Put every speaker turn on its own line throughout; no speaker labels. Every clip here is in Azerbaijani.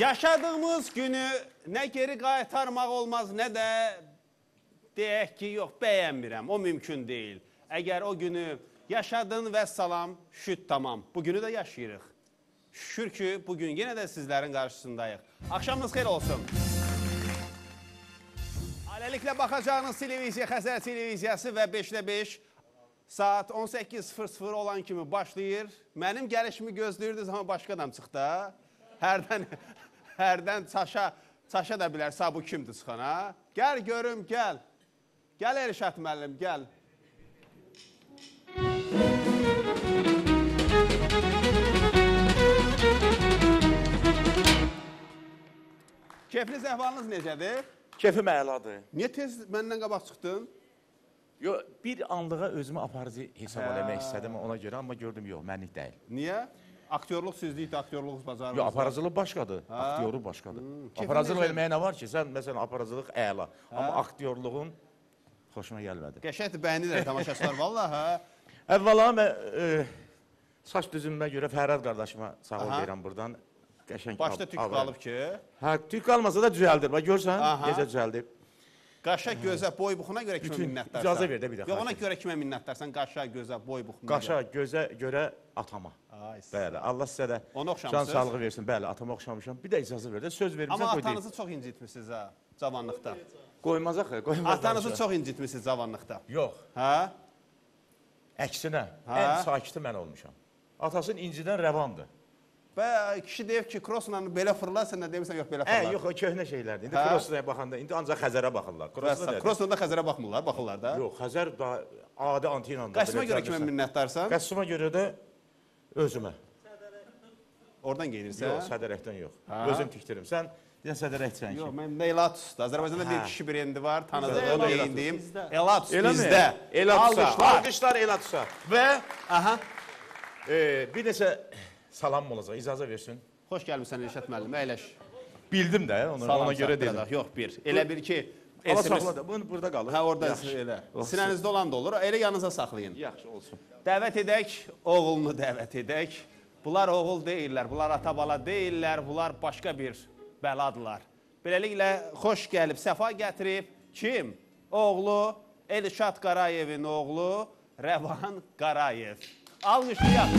Yaşadığımız günü nə geri qaytarmaq olmaz, nə də deyək ki, yox, bəyənmirəm, o mümkün deyil. Əgər o günü yaşadın və salam, şüd tamam. Bugünü də yaşayırıq. Şükür ki, bugün yenə də sizlərin qarşısındayıq. Axşamınız xeyir olsun. Ailəliklə baxacağınız televiziya Xəzər televiziyası və 5'də 5 saat 18:00 olan kimi başlayır. Mənim gəlişimi gözləyirdiniz, amma başqa adam çıxdı. Hərdən çaşa da bilər, bu kimdir çıxana. Gəl görüm, gəl. Gəl Elşad müəllim, gəl. Keyfiniz, əhvalınız necədir?
Keyfim əladır.
Niyə tez məndən qabaq çıxdın?
Yox, bir anlığa özümü aparıcı hesab eləmək istədim ona görə, amma gördüm yox, mənlik deyil.
Niyə? Aktyorluq sizlikdir, aktyorluq bacarmınız.
Yox, aparıcılıq başqadır, aktyorluq başqadır. Aparıcılıq eləməyə nə var ki? Sən, məsələn, aparıcılıq əla, amma aktyorluğun xoşuma gəlmədi.
Qəşəkdir, bəyənirlər tamaşaçılar, vallaha.
Əvvəla, saç düzümümə görə Fərhad qardaşıma sağ ol deyirəm buradan.
Başda tük qalıb ki?
Hə, tük qalmasa da düzəldir. Bax, görsən, necə düzəldib.
Qaşa, gözə, boy buxuna görə kimə minnətdarsan?
İcazə ver də bir dəfə.
Yox, ona görə kimə minnətdarsan? Qaşa, gözə, boy buxuna görə.
Qaşa, gözə görə atama. Bəli, Allah sizə də can sağlığı versin. Bəli, atama oxşamışam. Bir də icazə ver də, söz vermişəm,
amma
qoy deyim.
atanızı çox incitmişsiniz ha, cavanlıqda.
Qoymaz axı, qoymaz.
Atanızı çox incitmişsiniz cavanlıqda.
Yox.
Hə?
Əksinə, ən sakiti mən olmuşam. Atasının incidən rəvandır.
Və kişi deyib ki, crossla belə fırlarsan, nə demirsən, yox belə fırlar.
Yox, o köhnə şeylərdir. İndi crossla baxanda, indi ancaq Xəzərə baxırlar.
Crossla da Xəzərə baxmırlar, baxırlar da.
Yox, Xəzər adi antinandır.
Qəsmə görə kimə minnətdarsan?
Qəsmə görə də özümə.
Oradan geyinirsən?
Yox, sədərəkdən yox. Özüm tikdirim. Sən deyən sədərəkçən ki.
Yox, mən Elatus'da. Azərbaycanda bir kişi brendi var, tanıdığım, geyindiyim. Elatus bizdə.
Alqışlar Elatusa. Və bir neçə salam olacaq, icazə versin.
Xoş gəlmişsən Elşad müəllim, əyləş.
Bildim də, ona görə dedim.
Yox, bir. Elə bir ki...
Allah saxla da, bunu burada qalır.
Hə, orada elə. Sinənizdə olan da olur, elə yanınıza saxlayın.
Yaxşı, olsun.
Dəvət edək, oğulunu dəvət edək. Bunlar oğul deyirlər, bunlar ata-bala deyirlər, bunlar başqa bir bəladırlar. Beləliklə, xoş gəlib, səfa gətirib. Kim? Oğlu, Elşad Qarayevin oğlu, Rəvan Qarayev. Alqışlayaq.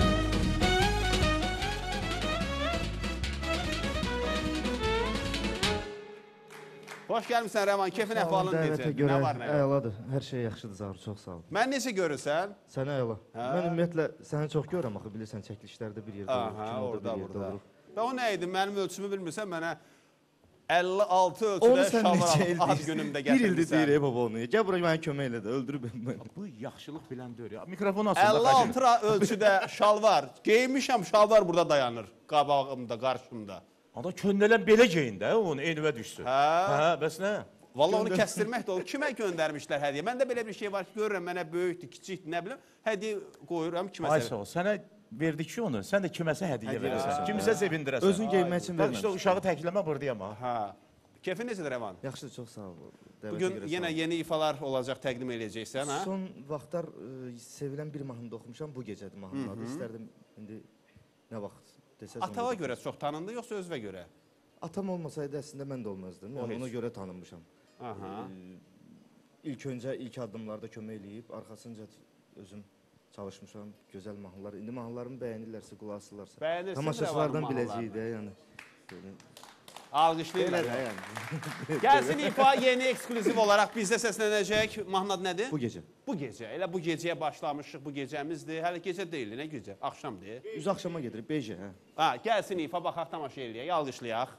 Xoş gəlmişsən Rəvan, keyfin əhvalın necə? Nə var, nə yox?
Əladır, hər şey yaxşıdır, Zaur, çox sağ ol.
Mən necə görürsən?
Sənə əla. Mən ümumiyyətlə səni çox görürəm, axı bilirsən, çəkilişlərdə bir yerdə olur,
orada. Və o nə idi, mənim ölçümü bilmirsən, mənə 56 ölçüdə şalvar ad günümdə gətirmişsən.
Bir ildir deyir, baba onu. Gəl buraya mənə kömək elə də, öldürüb məni.
Bu yaxşılıq bilən deyir ya. Mikrofonu açın.
56 ölçüdə şalvar, geyinmişəm, şalvar burada dayanır, qabağımda, qarşımda.
Ada köndələn belə geyin də, onu enivə düşsün. Hə, bəs nə?
Valla onu kəstirmək də olur. Kimə göndərmişlər hədiyyə? Məndə belə bir şey var ki, görürəm, mənə böyükdür, kiçikdir, nə bilim, hədiyyə qoyuram kiməsə.
Ay sağ ol, sənə verdik ki onu, sən də kiməsə hədiyyə verəsən, kimisə sevindirəsən.
Özün geyinmək üçün verməmişsən.
İşte uşağı təkləmə buradayam ha.
Keyfin necədir Rəvan?
Yaxşıdır, çox sağ ol.
Bugün yenə yeni ifalar olacaq, təqdim eləyəcəksən, ha?
Son vaxtlar sevilən bir mahnımda oxumuşam, bu gecədir mahnının adı. İstərdim, indi nə vaxt desəz.
Atava görə çox tanındı, yoxsa özvə görə?
Atam olmasaydı əslində mən də olmazdım. Yəni ona görə tanınmışam. İlk öncə, ilk addımlarda kömək eləyib, arxasınca özüm çalışmışam, gözəl mahnılar. İndi mahnılarımı bəyənirlərsə, qulaq asırlarsa.
Bəyənirsin
tamaşaçılardan biləcəyik də, yəni.
Alqışlayırlar. Gəlsin ifa yeni ekskluziv olaraq bizdə səslənəcək. Mahnı adı nədir?
Bu gecə.
Bu gecə. Elə bu gecəyə başlamışıq, bu gecəmizdir. Hələ gecə deyil, nə gecə? Axşamdır.
Üz axşama gedirik, bejə.
Gəlsin ifa, baxaq, tamaşa eləyək, alqışlayaq.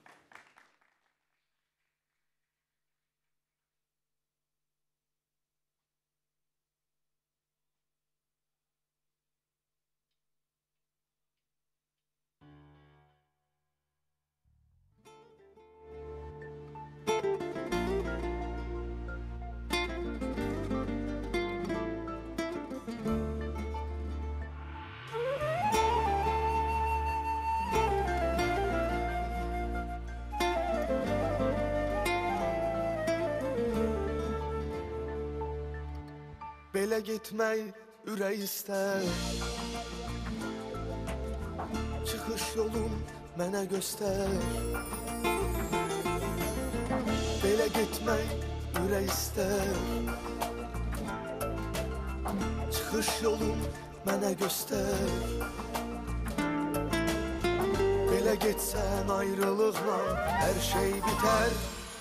Belə getmək ürək istər. Çıxış yolun mənə göstər. Belə getmək ürək istər. Çıxış yolum mənə göstər. Belə getsən ayrılıqla hər şey bitər.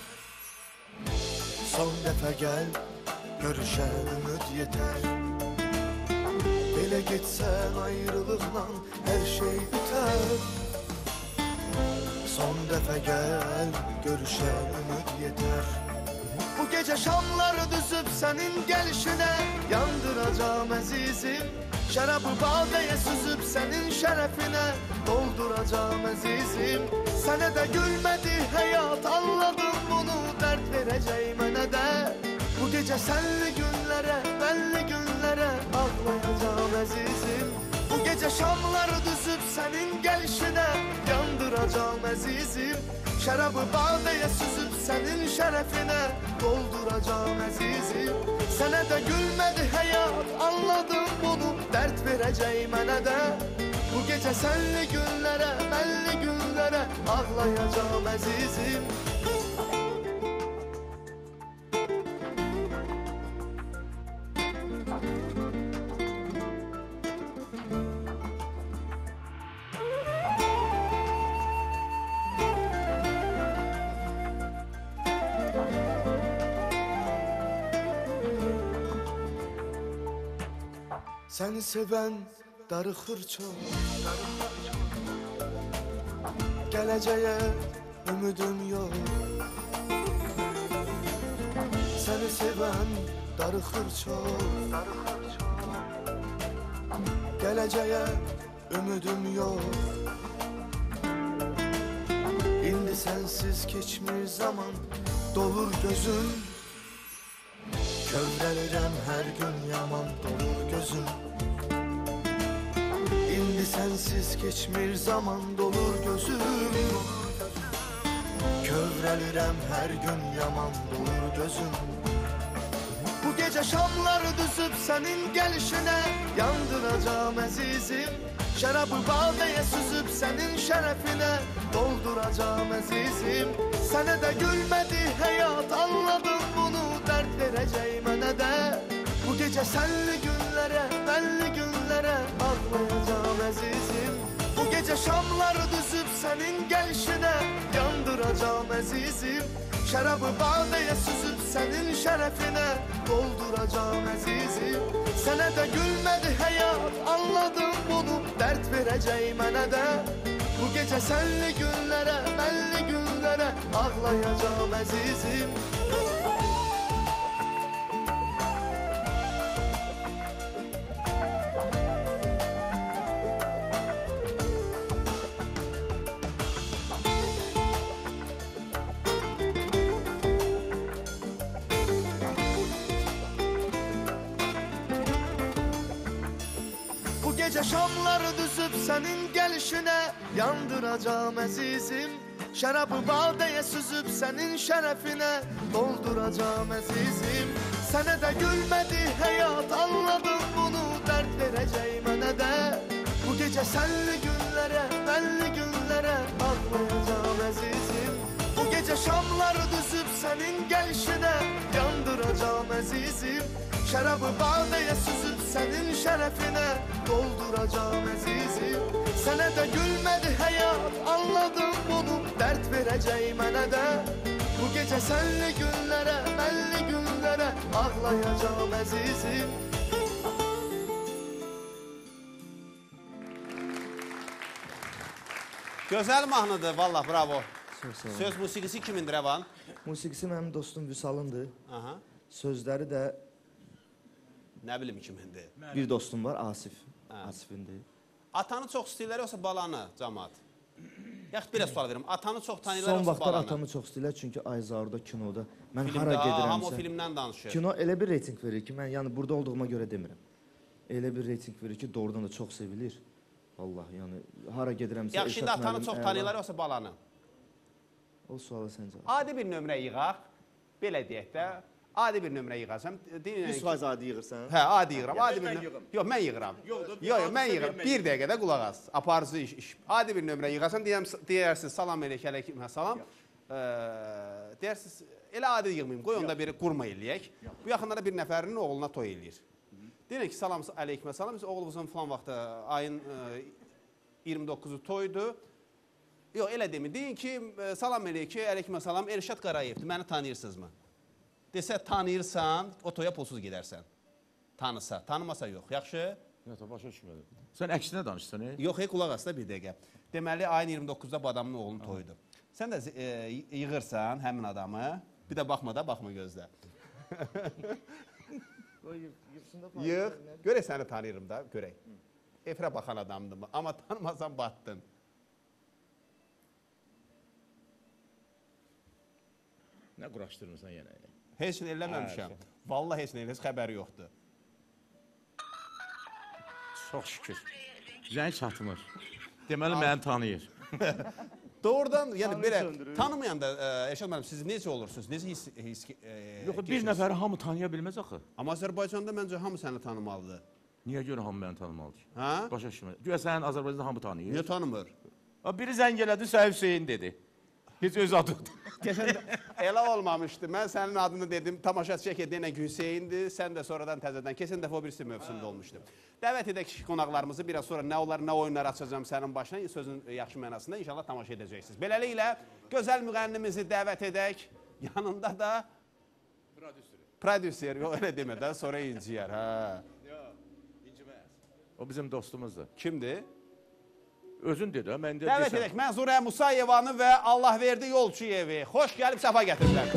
Son dəfə gəl, görüşən ümid yetər. Belə getsən ayrılıqla hər şey bitər. Son dəfə gəl, görüşən ümid yetər. Bu gecə şamları düzüb sənin gəlişinə yandıracağım əzizim. Şərabı badəyə süzüb sənin şərəfinə dolduracağım əzizim. Sənə də gülmədi həyat, anladım bunu, dərd verəcək mənə də. Bu gecə sənli günlərə, bəlli günlərə ağlayacağım əzizim. Bu gecə şamları düzüb sənin gəlişinə yandıracağım əzizim. Şərabı badəyə süzüb sənin şərəfinə dolduracağım əzizim. Sənə də gülmədi həyat, anladım bunu, dərd verəcək mənə də. Bu gecə sənli günlərə, bəlli günlərə ağlayacağım əzizim. Səni sevən darıxır çox. Gələcəyə ümidim yox. Səni sevən darıxır çox. Gələcəyə ümidim yox. İndi sənsiz keçmir zaman, dolur gözüm. Kövrəlirəm hər gün yaman, dolur gözüm. İndi sənsiz keçmir zaman, dolur gözüm. Kövrəlirəm hər gün yaman, dolur gözüm. Bu gecə şamları düzüb sənin gəlişinə yandıracağım əzizim. Şərabı badəyə süzüb sənin şərəfinə dolduracağım əzizim. Sənə də gülmədi həyat, anladım bunu, dərd verəcək mənə də. Bu gecə sənli günlərə, bəlli günlərə ağlayacağım əzizim. Bu gecə şamları düzüb sənin gəlişinə yandıracağım əzizim. Şərabı badəyə süzüb sənin şərəfinə dolduracağım əzizim. Sənə də gülmədi həyat, anladım bunu, dərd verəcək mənə də. Bu gecə sənli günlərə, bəlli günlərə ağlayacağım əzizim. Bu gecə şamları düzüb sənin gəlişinə yandıracağım əzizim. Şərabı badəyə süzüb sənin şərəfinə dolduracağım əzizim. Sənə də gülmədi həyat, anladım bunu, dərd verəcək mənə də. Bu gecə sənli günlərə, bəlli günlərə ağlayacağım əzizim. Bu gecə şamları düzüb sənin gəlişinə yandıracağım əzizim. Şərabı badəyə süzüb sənin şərəfinə dolduracağım əzizim. Sənə də gülmədi həyat, anladım bunu, dərd verəcək mənə də. Bu gecə sənli günlərə, bəlli günlərə ağlayacağım əzizim.
Gözəl mahnıdır, vallah, bravo.
Çox sağ olun.
Söz musiqisi kimindir, Rəvan?
Musiqisi mənim dostum Vüsalındır.
Aha.
Sözləri də
Nə bilim kimindir.
bir dostum var, Asif. Asifindir.
Atanı çox istəyirlər, yoxsa balanı, cəmaat? Yaxud bir sual verim. Atanı çox tanıyırlar,
Son
yoxsa
vaxtlar
balanı?
atamı çox istəyirlər, çünki Ayzarda kinoda mən
Filmdə,
hara
hamı o
gedirəmsə.
filmdən danışır.
Kino elə bir reyting verir ki, mən yəni burada olduğuma görə demirəm. Elə bir reyting verir ki, doğrudan da çox sevilir. Vallahi, yəni hara gedirəmsə.
Yaxşı, indi atanı çox tanıyırlar, yoxsa balanı?
O suala sən cavab.
Adi bir nömrə yığaq, belə deyək də, Adi bir nömrə yığarsan.
100% adi yığırsan.
Hə, adi yığıram. Adi bir
mən yığım.
Yox, mən yığıram.
Yox,
Yox, mən yığıram. Bir dəqiqədə qulaq as. Aparıcı iş. Adi bir nömrə yığarsan, deyərsiniz salam əleykum, salam. Deyərsiniz, elə adi yığmayım, qoy onda biri qurma eləyək. Bu yaxınlarda bir nəfərinin oğluna toy eləyir. Deyək ki, salam əleykum, salam. Biz oğlumuzun falan vaxtı ayın 29-u toydu. Yox, elə demin. Deyin ki, salam əleykum, salam. Elşad Qarayevdir. Məni tanıyırsınızmı? Desə, tanıyırsan, o toya pulsuz gedərsən. Tanısa, tanımasa yox. Yaxşı?
Yox, başa düşmədim. Sən əksinə danışsan,
Yox, qulaq as da bir dəqiqə. Deməli, ayın 29-da bu adamın oğlunun toyudur. Sən də yığırsan həmin adamı, bir də baxma gözlə. Yığ, görək səni tanıyırım da, görək. Efirə baxan adamdır mı? Amma tanımasan batdın.
Nə quraşdırmırsan yenə?
Heç nə eləməmişəm. Vallahi heç nə eləməmişəm, xəbəri yoxdur.
Çox şükür. Zəng çatmır. Deməli, məni tanıyır.
Doğrudan, yəni belə tanımayanda, Elşad müəllim, siz necə olursunuz? Necə his
Yox, bir nəfəri hamı tanıya bilməz axı.
Amma Azərbaycanda məncə hamı səni tanımalıdır.
Niyə görə hamı məni tanımalıdır?
Hə?
Başa düşmür. Güya sənin Azərbaycanda hamı tanıyır.
Niyə tanımır?
Biri zəng elədi, Səhif Hüseyin dedi. Heç öz adı.
Keçən elə olmamışdı. Mən sənin adını dedim, tamaşaçı çək edənə Hüseyindir, sən də sonradan təzədən. Keçən dəfə o birisi mövzusunda olmuşdu. Dəvət edək qonaqlarımızı, biraz sonra nə olar, nə oyunlar açacağım sənin başına, sözün yaxşı mənasında inşallah tamaşa edəcəksiniz. Beləliklə, gözəl müğənnimizi dəvət edək, yanında da prodüser, yox elə demə də, sonra inciyər.
O bizim dostumuzdur.
Kimdir?
Özün dedi, mən də
Dəvət edək Mənzurə Musayevanı və Allahverdi Yolçuyevi. Xoş gəlib, səfa gətiriblər.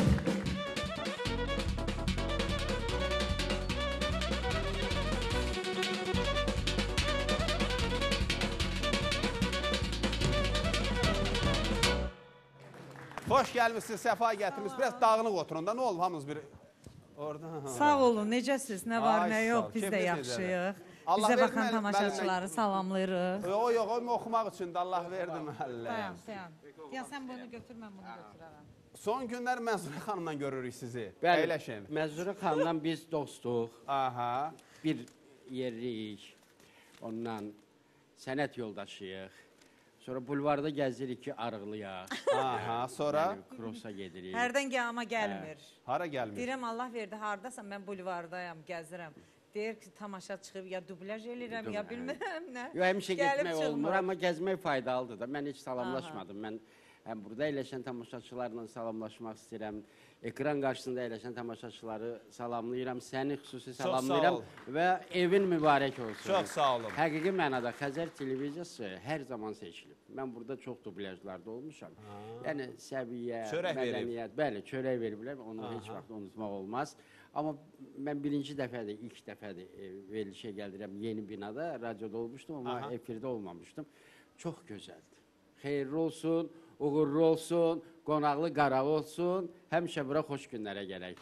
Xoş gəlmişsiniz, səfa gətirmişsiniz. Biraz dağınıq oturun da, nə olub hamınız bir... Orada...
Sağ olun, necəsiz? Nə var,
Ay,
nə
sağ ol.
yox, biz də
Keyfiniz
yaxşıyıq.
Allah
Bizə
verdi
baxan
müəllim,
tamaşaçıları salamlayırıq.
Yox, o oxumaq üçün də Allah verdi məhəllə.
Dayan. Ya sən bunu götür, mən bunu götürərəm.
Son günlər Mənzurə xanımla görürük sizi.
Bəli,
Əyləşin.
Mənzurə xanımdan biz dostuq,
Aha.
bir yerliyik, ondan sənət yoldaşıyıq. Sonra bulvarda gəzirik ki, arıqlıyaq.
Aha, sonra
Yəni, krosa gedirik.
Hərdən gəlmə gəlmir.
hara gəlmir?
Deyirəm, Allah verdi, hardasan, mən bulvardayam, gəzirəm. Deyir ki, tamaşa çıxıb, ya dublaj eləyirəm, ya bilmirəm nə.
Yox, həmişə
Gəlib
getmək olmur,
çıxmır.
amma gəzmək faydalıdır da. Mən heç salamlaşmadım. Mən həm burada əyləşən tamaşaçılarla salamlaşmaq istəyirəm. Ekran qarşısında əyləşən tamaşaçıları salamlayıram. Səni xüsusi
sağ
salamlayıram
ol.
və evin mübarək olsun.
Çox sağ olun.
Həqiqi mənada Xəzər televiziyası hər zaman seçilib. Mən burada çox dublyajlarda olmuşam. Yəni səviyyə,
Çörək verib.
mədəniyyət, bəli, çörək veriblər. Onu heç vaxt unutmaq olmaz. Amma mən birinci dəfədir, ilk dəfədir verilişə gəldirəm yeni binada. Radioda olmuşdum, amma efirdə olmamışdım. Çox gözəldir. Xeyirli olsun, uğurlu olsun, qonaqlı qarağı olsun. Həmişə bura xoş günlərə gələk.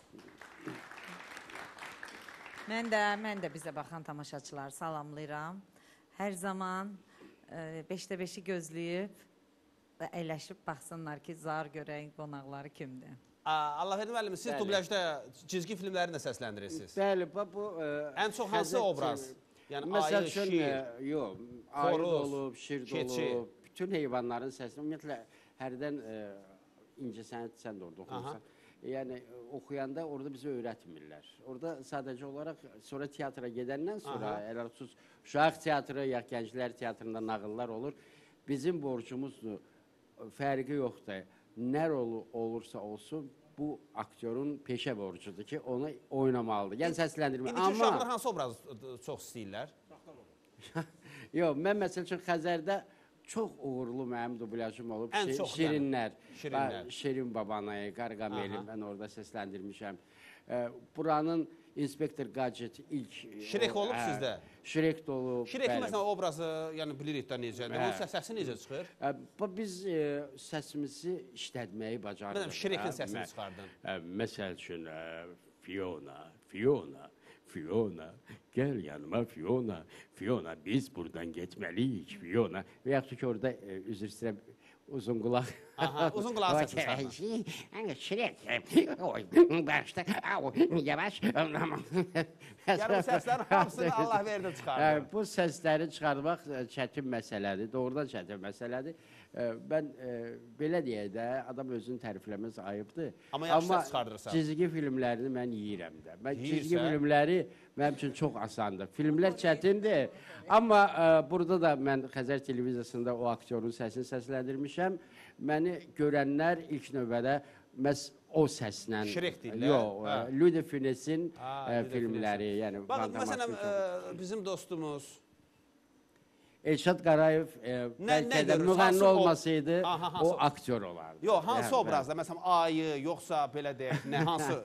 Mən də bizə baxan tamaşaçıları salamlayıram. Hər zaman 5-də 5-i gözləyib və əyləşib baxsınlar ki, zar görək qonaqları kimdir.
Allahverdi müəllim, siz
Bəli.
dublyajda cizgi filmlərini də səsləndirirsiniz.
Bəli, bu
Ən çox hansı
Xəzər
obraz? Yəni
Məsəl
ayı,
üçün,
şir.
yox, ayı
xoruz,
da olub, şir də
keçi.
olub, bütün heyvanların səsini, ümumiyyətlə, hərdən incəsənət sən də orada oxumuşsan. Yəni, oxuyanda orada bizi öyrətmirlər. Orada sadəcə olaraq, sonra teatra gedəndən sonra, elə xüsus uşaq teatrı, ya gənclər teatrında nağıllar olur. Bizim borcumuzdur, fərqi yoxdur. Nə rolu olursa olsun, bu aktyorun peşə borcudur ki, onu oynamalıdır. Yəni, səsləndirmək.
İndiki uşaqlar hansı obraz çox istəyirlər?
Yox, mən məsəl üçün Xəzərdə çox uğurlu mənim dublyajım olub.
Ən çox
Şirinlər.
Şirinlər.
Şirin babanayı, Qarqameli mən orada səsləndirmişəm. Buranın İnspektor Gadget ilk...
Şirek olub sizdə?
Şirek də olub.
Şirekin
bəli.
məsələn obrazı, yəni bilirik də necədir. Onun səsi necə çıxır?
Biz səsimizi işlətməyi bacarırıq.
Mənim Şirekin səsini çıxardın.
Məsəl üçün, Fiona, gəl yanıma Fiona, biz buradan getməliyik Fiona. Və yaxud ki, orada, üzr istəyirəm, uzun qulaq
Aha, uzun qulaq səsini çıxarma.
Şirin. Oy, başda. Yavaş.
Yəni bu səslərin hamısını Allah verdi çıxardı.
Bu səsləri çıxarmaq çətin məsələdir, doğrudan çətin məsələdir. Mən belə deyək də, adam özünü tərifləməz ayıbdır.
Amma yaxşı səs çıxardırırsan.
Cizgi filmlərini mən yeyirəm də. Mən
Yeyirsən?
cizgi filmləri mənim üçün çox asandır. Filmlər çətindir, amma burada da mən Xəzər televiziyasında o aktyorun səsini səsləndirmişəm. Məni görənlər ilk növbədə məhz o səslə...
Şirek deyirlər.
Yox, Louis de Funès-in filmləri, yəni...
Baxın, məsələn, bizim dostumuz...
Elşad Qarayev bəlkə də müğənni olmasaydı, o aktyor olardı.
Yox, hansı obrazda? Məsələn, ayı, yoxsa belə deyək, nə, hansı?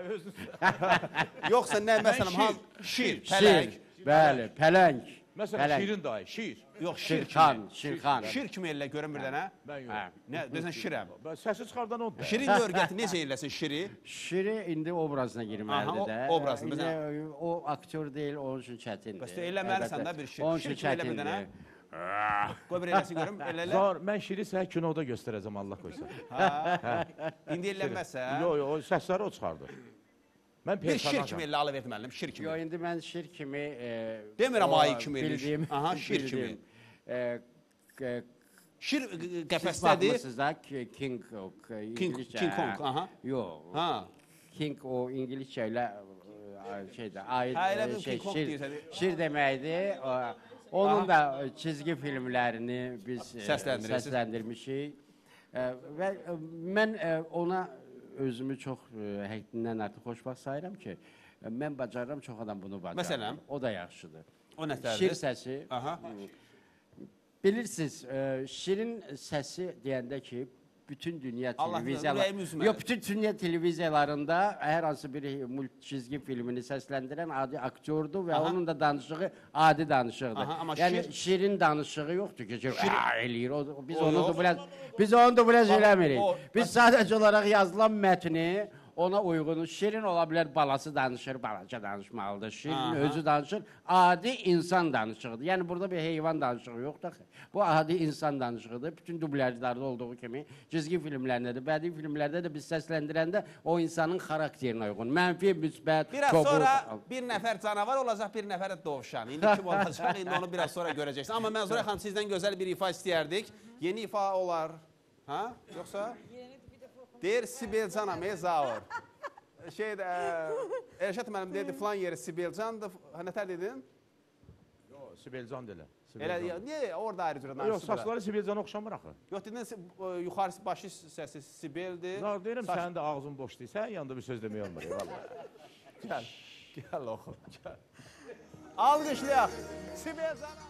Yoxsa nə, məsələn, şir, pələng.
Bəli, pələng.
Məsələn, şirin dayı, şir.
Yox, şir
Şirxan,
kimi.
Şirxan.
Şir kimi elə görün bir dənə.
Mən yox.
Nə, desən şirəm.
Səsi çıxardan odur.
Şirin görgəti necə eləsin şiri?
Şiri indi obrazına girməlidir də.
Obrazına,
İndi o aktyor deyil, onun üçün çətindir.
Bəs eləməlisən də bir şir.
Onun
Şir
üçün
kimi elə bir dənə.
çətindir.
Qoy bir eləsin görüm, elə.
Zor, mən şiri sənə kinoda göstərəcəm, Allah qoysa.
İndi eləməsə.
Yox, yox, o səsləri o çıxardır. Mən
Bir şir
personajam.
kimi elə alıverdi müəllim, şir kimi.
Yox, indi mən şir kimi...
Demirəm
o
ayı kimi elə.
bildiyim-
Aha, şir kimi.
bildiyim,
Şir
Siz
qəfəsdədir.
baxmısınız da King İngilizcə.
King Kong, aha.
Yox.
Ha.
King o İngilizcə ilə şeydə ayı
Ha, elə bil King Kong deyirsən.
şir deməkdir. Onun da çizgi filmlərini biz
Səsləndirirsiz.
səsləndirmişik. Və mən ona özümü çox həddindən artıq xoşbaxt sayıram ki, mən bacarıram, çox adam bunu bacarır.
Məsələn?
O da yaxşıdır.
O nətərdir?
Şir səsi.
Aha.
Bilirsiniz, şirin səsi deyəndə ki, bütün dünya
Allah
televiziyalar...
ürəyimi üzmədi.
Yox, bütün dünya televiziyalarında hər hansı bir çizgi filmini səsləndirən adi aktyordur və onun da danışığı adi danışıqdır.
Aha, amma
Yəni
şir-
şirin danışığı yoxdur ki, eləyir. Biz
O
onu
yox.
dublaj biz onu dublaj
o-
eləmirik. Biz sadəcə olaraq yazılan mətni ona uyğun, şirin ola bilər, balası danışır, balaca danışmalıdır, şirin özü danışır, adi insan danışığıdır. Yəni burada bir heyvan danışığı yoxdur axı. Bu adi insan danışığıdır. Bütün dublajlarda olduğu kimi, cizgi filmlərində də, bədii filmlərdə də biz səsləndirəndə o insanın xarakterinə uyğun, mənfi, müsbət,
Biraz
kobud.
sonra bir nəfər canavar olacaq, bir nəfər də dovşan. İndi kim olacaq, indi onu biraz sonra görəcəksin. Amma Mənzurə xanım, sizdən gözəl bir ifa istəyərdik. Yeni ifa olar. Ha? Yoxsa? Deyir Sibelcanam, zaur. Elşad müəllim dedi, filan yeri Sibelcandır. Nətər dedin?
Yox, Sibelcan delə.
Elə, niyə orada ayrı cürə
Yox,
danışırlar?
saçları Sibelcana oxşamır axı.
Yox, dedin, yuxarısı başı səsi Sibeldir.
Zar deyirəm, sənin də ağzın boş deyil. Sənin yanında bir söz demək olmur.
Gəl, gəl oxu, gəl. Alqışlayaq. Sibelcanam.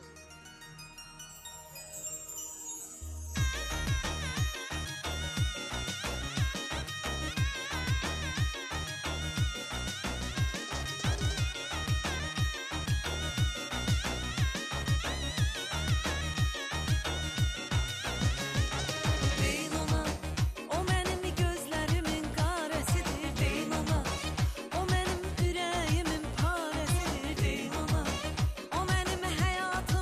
Deyin ona, o mənim gözlərimin qarəsidir. Deyin ona, o mənim ürəyimin parəsidir. Deyin ona, o mənim həyatım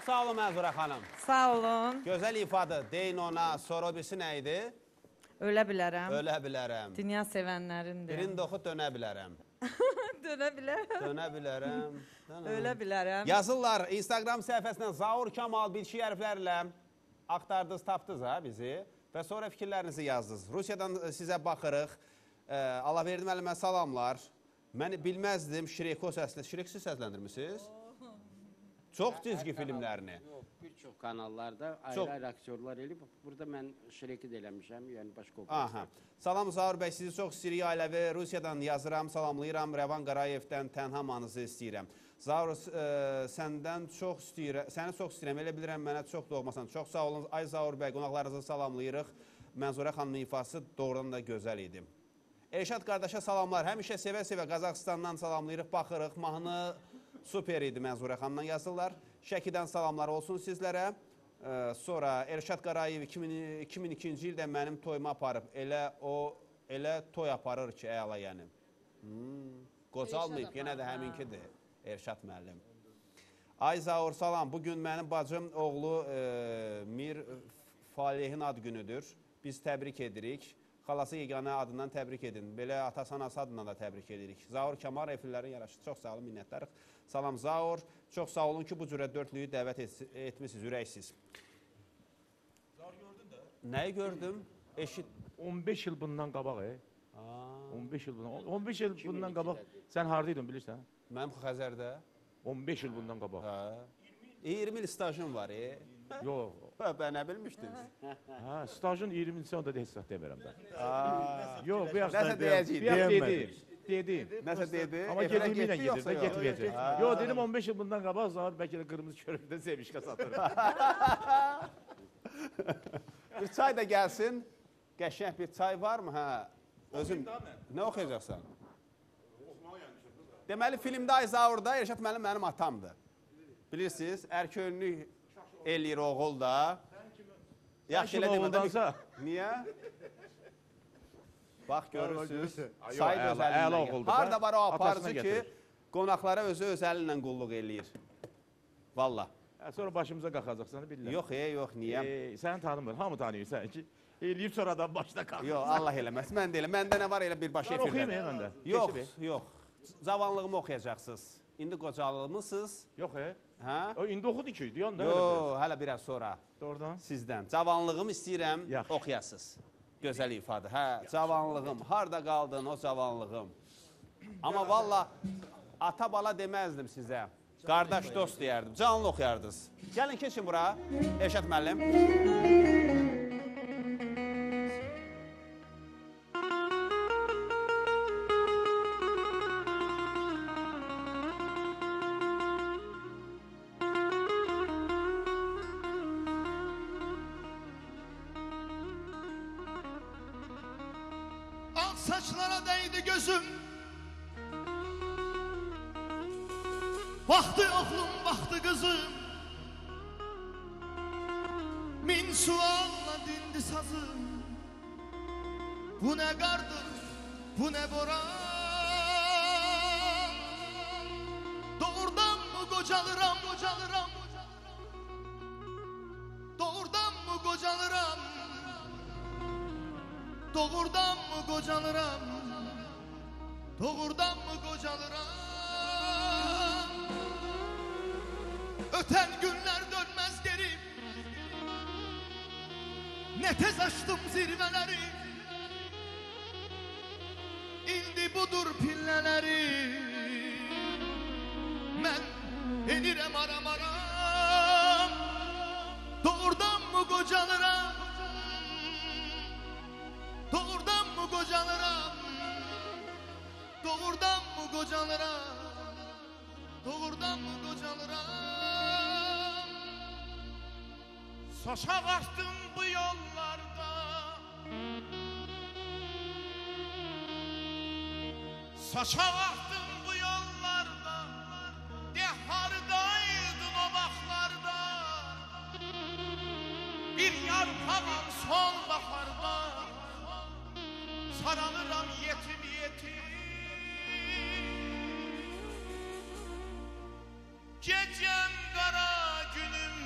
sağ olun Mənzurə xanım.
Sağ olun.
Gözəl ifadə. Deyin ona, sonra birisi nə idi?
Ölə bilərəm.
Ölə bilərəm.
Dünya sevənlərindir.
Birini də oxu, dönə bilərəm.
Dönə bilərəm.
Dönə bilərəm.
Ölə bilərəm.
Yazırlar Instagram səhifəsindən Zaur Kamal bitişik hərflərlə axtardınız, tapdınız ha bizi və sonra fikirlərinizi yazdınız. Rusiyadan sizə baxırıq. Allahverdi müəllimə salamlar. Mən bilməzdim Şireko səsləndirmisiniz. Şireksiz səsləndirmisiniz? Çox cizgi filmlərini.
Yox, bir çox kanallarda ayrı-ayrı aktyorlar eləyib. Burada mən Şireki də eləmişəm, yəni başqa
Aha. Salam Zaur bəy, sizi çox istəyirik ailəvi. Rusiyadan yazıram, salamlayıram. Rəvan Qarayevdən tənhamanızı istəyirəm. Zaur, səndən çox istəyirəm, səni çox istəyirəm. Elə bilirəm, mənə çox doğmasan. Çox sağ olun. Ay Zaur bəy, qonaqlarınızı salamlayırıq. Mənzurə xanımın ifası doğrudan da gözəl idi. Elşad qardaşa salamlar. Həmişə sevə-sevə Qazaxıstandan salamlayırıq, baxırıq. Mahnı super idi Mənzurə xanımdan yazırlar. Şəkidən salamlar olsun sizlərə. Sonra Elşad Qarayev 2002-ci ildə mənim toyuma aparıb. Elə toy aparır ki, əla yəni. Qocalmayıb, yenə də həminkidir Elşad müəllim. Ay Zaur, salam. Bugün mənim bacım oğlu Mir Falihin ad günüdür. Biz təbrik edirik. Xalası yeganə adından təbrik edin. Belə atası-anası adından da təbrik edirik. Zaur Kamal efirlərin yaraşır. Çox sağ olun, minnətdarıq. Salam Zaur. Çox sağ olun ki, bu cürə dörtlüyü dəvət etmişsiniz, ürəksiz.
Zaur gördün də?
Nəyi gördüm? Eşit.
15 il bundan qabaq, 15 il bundan. 15 il bundan qabaq. Sən hardaydın bilirsən?
Mənim Xəzərdə.
15 il bundan qabaq.
20 il stajım var,
Yox.
Bə, nə bilmişdiniz?
Ha, stajın 20 il sonra da hesab demirəm mən. Yox, bu
Nəsə deyəcəyik,
dedim.
Nəsə dedi?
Amma
Efirə
gedimlə
getdi,
gedir,
yoxsa
də
yox?
getməyəcək. Yox, dedim 15 il bundan qabaq Zaur bəlkə də qırmızı körükdə sevişkə satır.
Bir çay da gəlsin. Qəşəng bir çay var mı? Hə. Özün nə oxuyacaqsan? Deməli, filmdə Ay Zaurda Elşad müəllim mənim atamdır. Bilirsiniz, ərkönlük eləyir oğul da. Yaxşı elə
oğuldansa.
Niyə? Bax, görürsünüz.
Yox,
Say
əla
gözəlindən.
oğuldur.
Harada var o aparıcı
Atasına
ki,
gətirir.
qonaqlara özü öz əli ilə qulluq eləyir. Valla.
Sonra başımıza qalxacaqsan, bilirəm.
Yox, yox, niyə?
Səni tanımır, hamı tanıyır sən ki. Eləyib sonradan başda qalx.
Yox, Allah eləməz. Mən deyiləm. Məndə nə var elə bir baş
Mən
efirdə.
oxuyayım məndə.
Yox, yox. Cavanlığımı oxuyacaqsınız. İndi qocalığımısınız.
Yox,
Hə?
O indi oxudu ki, deyən də.
Yox, hələ biraz sonra.
Doğrudan.
Sizdən. Cavanlığımı istəyirəm,
Yaxşı.
oxuyasınız. Gözəl ifadə. Hə, cavanlığım. Harda qaldın o cavanlığım? Amma valla ata bala deməzdim sizə. Qardaş dost deyərdim. Canlı oxuyardınız. Gəlin keçin bura. Elşad müəllim.
Ak saçlara değdi gözüm. Baktı oğlum, baktı kızım. Min sualla dindi sazım. Bu ne kardır, bu ne boran. Doğrudan mı kocalıram, kocalıram. Doğrudan mı kocalıram. Doğrudan mı kocalıram. Doğrudan mı kocalıram. Öten günler dönmez geri. Ne tez açtım zirveleri. İndi budur pilleleri. Ben enirem aram aram. Doğrudan mı kocalıram. Doğrudan mı kocalıram. Doğrudan mı kocalıram. Doğrudan mı kocalıram. Saça baktım bu yollarda. Saça baktım bu yollarda. De hardaydın o baklarda. Bir yarpağım son baharda. Sarılıram yetim yetim. Gecem kara günüm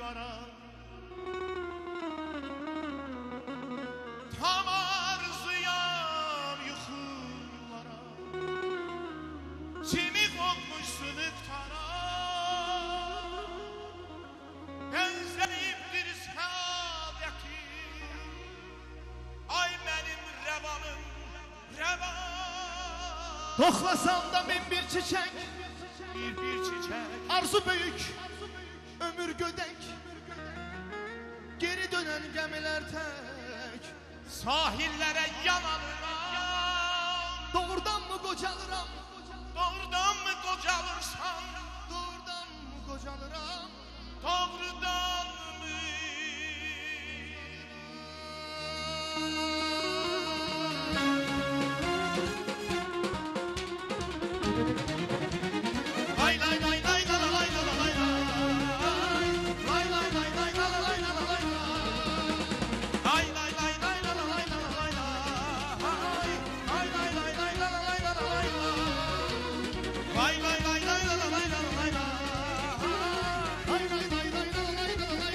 yollara tam arzuyam yuxulara kimi qopmuş sılıqtara benzeyibdir səadəti ay mənim rəvanım rəvan
Toxlasam da min bir çiçek
bir çiçek
Arzu büyük Ömür gödek Geri dönen gemiler tek
sahillere yanarıram
Doğrudan mı kocalıram
doğrudan mı kocalırsan
Doğrudan mı kocalıram
doğrudan mı
Lay lay lay lay la la lay la la lay lay Lay lay lay lay la la lay la la lay
lay lay lay lay la la lay la la lay
Lay lay lay lay la la lay la la lay
lay lay lay lay la la lay la la lay
Lay lay lay lay la la lay la la lay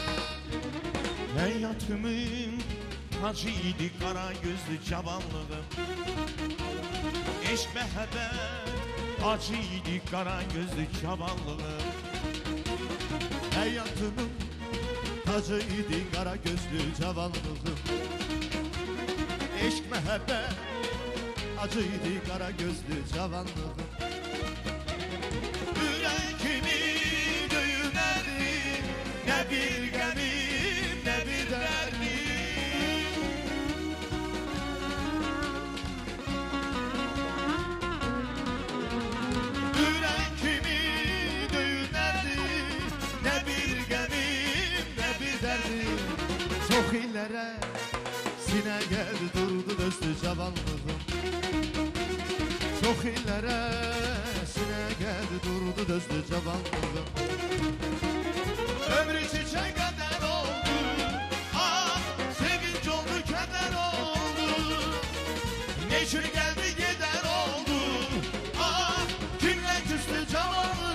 Hayatımın tacıydı kara gözlü cavanlığım Eşk məhəbbət acıydı kara gözlü cavanlığım
Hayatımın tacıydı kara gözlü cavanlığım Eşk mehabbet acıydı kara gözlü cavanlığım
Yüreğimi düğümlerdi ne bir gemim ne bir derdim
Yüreğimi düğümlerdi ne bir gemim ne bir derdim Çok illere sine geldi durdu gözlü cavanlığım Çok illere sine geldi durdu gözlü cavanlığım Ömrü çiçek kadar oldu
Ah sevinç oldu keder oldu
Neşir geldi gider oldu
Ah
Kimle küstü cavanlığım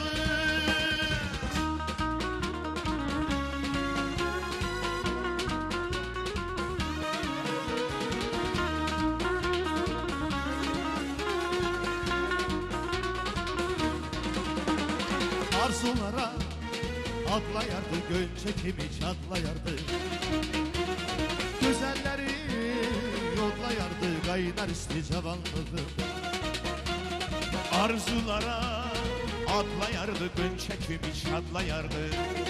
Arzulara atlayardı Gönçe kimi çatlayardı Güzelleri yollayardı Kaynar isti cavanlığım
Arzulara atlayardı Gönçe kimi şadlayardı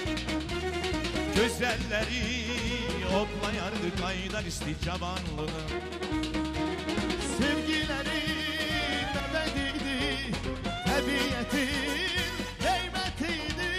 Güzelleri otlayardı Kaynar isti cavanlığım
Sevgileri ebediydi Tabiyetin kıymetiydi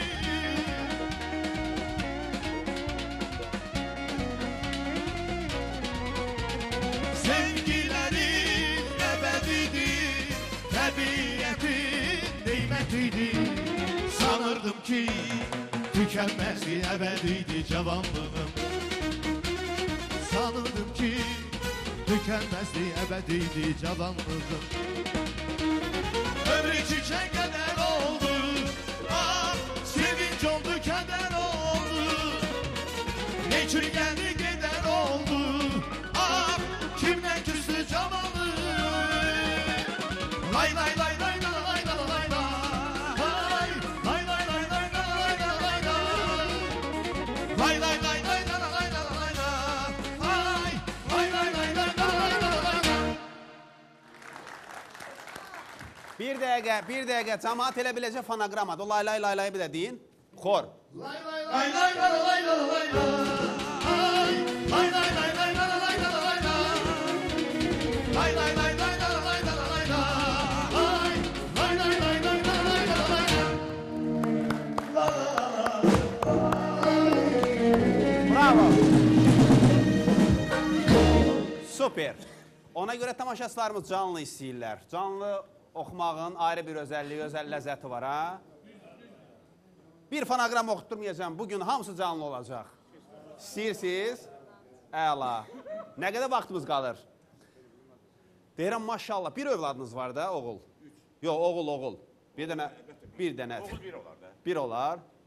Sevgilerin ebediydi Tabiyetin kıymetiydi Sanırdım ki tükenmezdi ebediydi cavanlığım Sanırdım ki tükenmezdi ebediydi cavanlığım Ömrü çiçek kadar oldu Ah sevinç oldu keder oldu Neçür geldi gider oldu Ah kimden küstü cavanlığım Lay lay lay lay la la lay la la lay la Lay lay lay lay la la lay la la lay la Lay lay lay lay la la lay la la lay la Lay lay lay lay la la lay la la lay la
Bir dəqiqə, cəmaat elə biləcək fonoqramadır. O lay lay lay lay bir də deyin. Xor.
Lay lay lay lay la la lay la la lay la Lay lay lay lay la la lay la la lay la Lay lay lay lay la la lay la la lay la Lay lay lay lay la la lay la la lay la
Bravo. Super. Ona görə tamaşaçılarımız canlı istəyirlər. Canlı oxumağın ayrı bir özəlliyi, özəl ləzzəti var, ha? Bir fonoqram oxutturmayacağım. Bugün hamısı canlı olacaq. İstəyirsiniz? Əla. Nə qədər vaxtımız qalır? Deyirəm, maşallah. Bir övladınız var da, oğul. Yox, oğul. Bir dənə.
Oğul bir olar da.
Bir olar.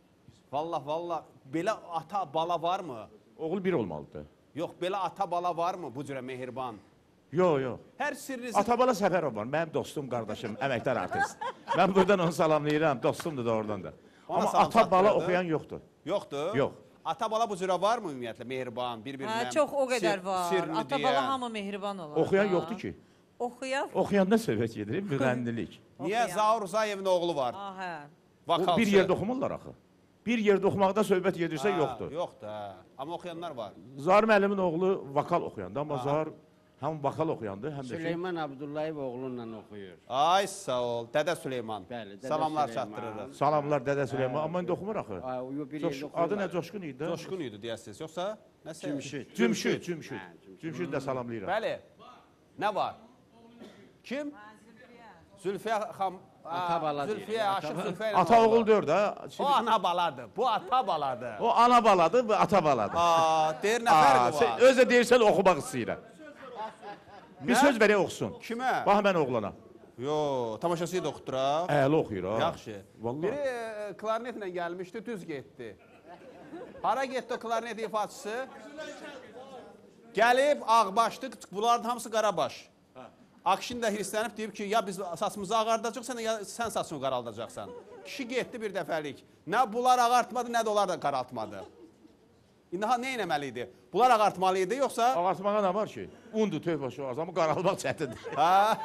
Vallah, belə ata bala varmı?
Oğul bir olmalıdır.
Yox, belə ata bala varmı bu cürə mehriban?
Yox, yox.
Hər sirrinizi...
Atabala Səfərov var, mənim dostum, qardaşım, əməkdar artist. Mən buradan onu salamlayıram, dostumdur da oradan da.
Ona
Amma
salam
ata bala
çatdırdı.
oxuyan yoxdur.
Yoxdur?
Yox.
Ata bala bu cürə varmı ümumiyyətlə mehriban, bir-birinə?
Hə, çox o qədər var.
Sirrini
Ata bala hamı mehriban olar.
Oxuyan
da.
yoxdur ki.
Oxuyan?
Oxuyanda söhbət gedir, müğənnilik.
Niyə? Zaur Uzayevin oğlu var.
Ah, hə.
O
Vokalçı.
bir yerdə oxumurlar axı. Bir yerdə oxumaqda söhbət gedirsə
Ha,
yoxdur.
Yoxdur, hə. Amma oxuyanlar var.
Zahir müəllimin oğlu vokal oxuyandı, amma Zahir həm vokal oxuyandı, həm də ki...
Süleyman Abdullayev oğlunla oxuyur.
Ay sağ ol, Dədə Süleyman.
Bəli, Dədə
Salamlar
Süleyman.
çatdırırıq.
Salamlar Dədə Süleyman, amma indi oxumur axı.
Ay, o bir yerdə
Adı nə
oxuyurlar.
Coşqun idi də?
Coşqun idi deyəsiniz, yoxsa? Nəsə?
Cümşüd. Cümşüd də salamlayıram.
Bəli. Nə var? Kim? Zülfiyə xan...
Ata bala deyir.
Zülfiyə, Aşıq Zülfiyə ilə
Ata
oğlu.
oğul deyir də.
O ana baladır, bu ata baladır.
O ana baladır, bu ata baladır.
Deyir nə fərqi
Sən
var?
özü deyirsən oxumaq istəyirəm. Bir söz verək oxusun.
Kimə?
Bax mən oğlana.
Yo, tamaşasıyı da oxuturaq.
Əli oxuyur ha.
Yaxşı.
Vallahi.
Biri klarnetlə gəlmişdi, düz getdi. Hara getdi o klarnet ifaçısı? Gəlib ağbaşdı, bunların hamısı qarabaş. Akşin də hirslənib deyib ki, ya biz saçımızı ağardacaqsan, ya sən saçını qaraldacaqsan. Kişi getdi bir dəfəlik. Nə bunlar ağartmadı, nə də onlar da qaraltmadı. İndi nə eləməli idi? Bunlar ağartmalı idi, yoxsa?
Ağartmağa nə var ki? Undur tövbəşi o azamı qaralmaq çətindir.
Ha?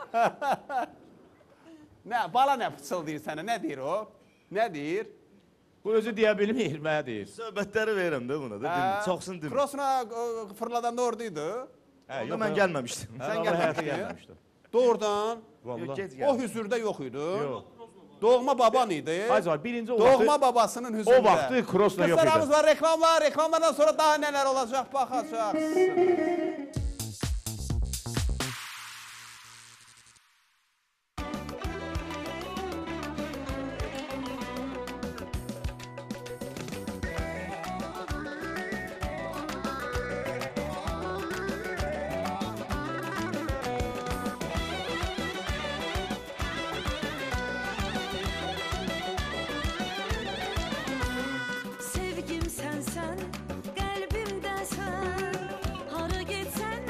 Nə, bala nə fısıldayır sənə, nə deyir o? Nə deyir?
Bu özü deyə bilmir, mənə deyir.
Söhbətləri verirəm də buna da. Çoxsun demir.
Krosuna fırladanda oradaydı.
Onda mən gəlməmişdim.
Sən
həyata
gəlməmişdin.
gəlməmişdim.
Doğrudan.
Vallahi.
O hüzürdə yox idi.
Yox.
Doğma baban idi.
Hayır, birinci o
Doğma
vaxtı
babasının hüzürdə.
o vaxtı Krosla yox idi.
Qızlarımız var, reklamlar, reklamlardan sonra daha nələr olacaq, baxacaqsınız.
Sevgim sensen, kalbimde sen. Hara gitsen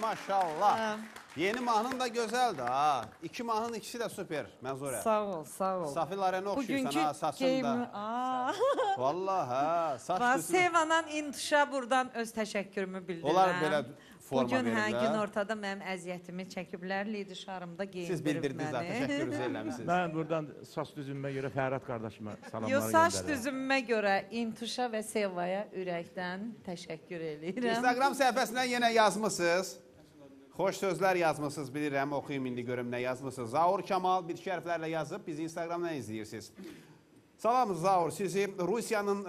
maşallah. Yeni mahnın da gözəldir ha. İki mahnın ikisi də super. Mənzurə.
Sağ ol, sağ ol.
Safil Arena oxşuyursan
Bugünkü
ha saçında.
geyimi... Aa.
Vallahi ha. Saç
Və
düzü.
Sevanan İntişa buradan öz təşəkkürümü bildirirəm.
Onlar belə forma
Bugün gün
verirlər.
ortada mənim əziyyətimi çəkiblər, Lidişarımda
Siz
geyindirib
bildirdiniz ha.
məni.
Təşəkkürünüzü eləmişsiniz.
Mən buradan saç düzümümə görə Fərhad qardaşıma salamlar
Yo, saç
göndərirəm.
düzümümə görə İntişa və Sevaya ürəkdən təşəkkür edirəm.
Instagram səhifəsindən yenə yazmısınız. Xoş sözlər yazmısınız, bilirəm. Oxuyum indi görüm nə yazmısınız. Zaur Kamal bitki hərflərlə yazıb bizi Instagramdan izləyirsiniz. Salam Zaur, sizi Rusiyanın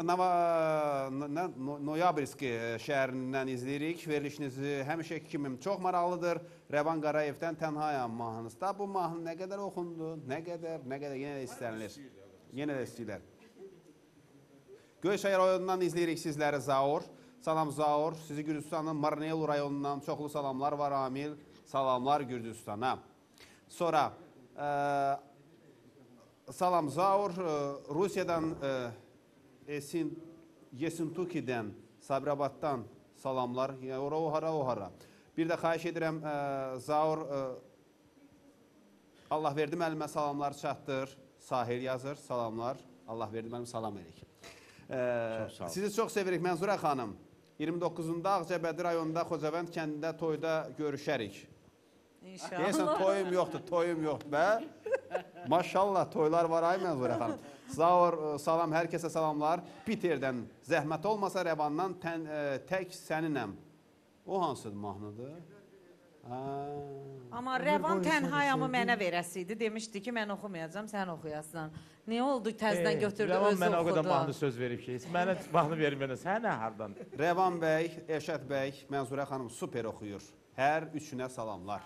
Noyabrsk şəhərindən izləyirik. Verilişinizi həmişəki kimi çox maraqlıdır. Rəvan Qarayevdən Tənhayam mahnınızda. Bu mahnı nə qədər oxundu, nə qədər, yenə də istənilir. Yenə də istəyirlər. Göyçay rayonundan izləyirik sizləri Zaur. Salam Zaur, sizi Gürcüstanın Marnelu rayonundan çoxlu salamlar var Amil. Salamlar Gürcüstana. Sonra salam Zaur, Rusiyadan Yesintuki'dən, Sabirabaddan salamlar. O hara. Bir də xahiş edirəm Zaur, Allah verdi müəllimə salamlar çatdır. Sahil yazır, salamlar. Allah verdi müəllimə salam edik. Sizi çox sevirik Mənzurə xanım. 29-unda Ağcabədi rayonunda Xocavənd kəndində toyda görüşərik.
İnşallah.
Deyəsən toyum yoxdur bə. Maşallah toylar var ay Mənzurə xanım. Zaur salam, hər kəsə salamlar. Piterdən zəhmət olmasa Rəvandan tək səninəm. O hansı mahnıdır?
Amma Rəvan Tənhayamı mənə verəsiydi. Demişdi ki, mən oxumayacam, sən oxuyasan. Nə oldu, təzdən götürdü, özü
Rəvan mənə o qədər
oxudu.
mahnı söz verib ki, mənə mahnı verməyən, sənə hardan?
Rəvan bəy, Elşad bəy, Mənzurə xanım super oxuyur. Hər üçünə salamlar.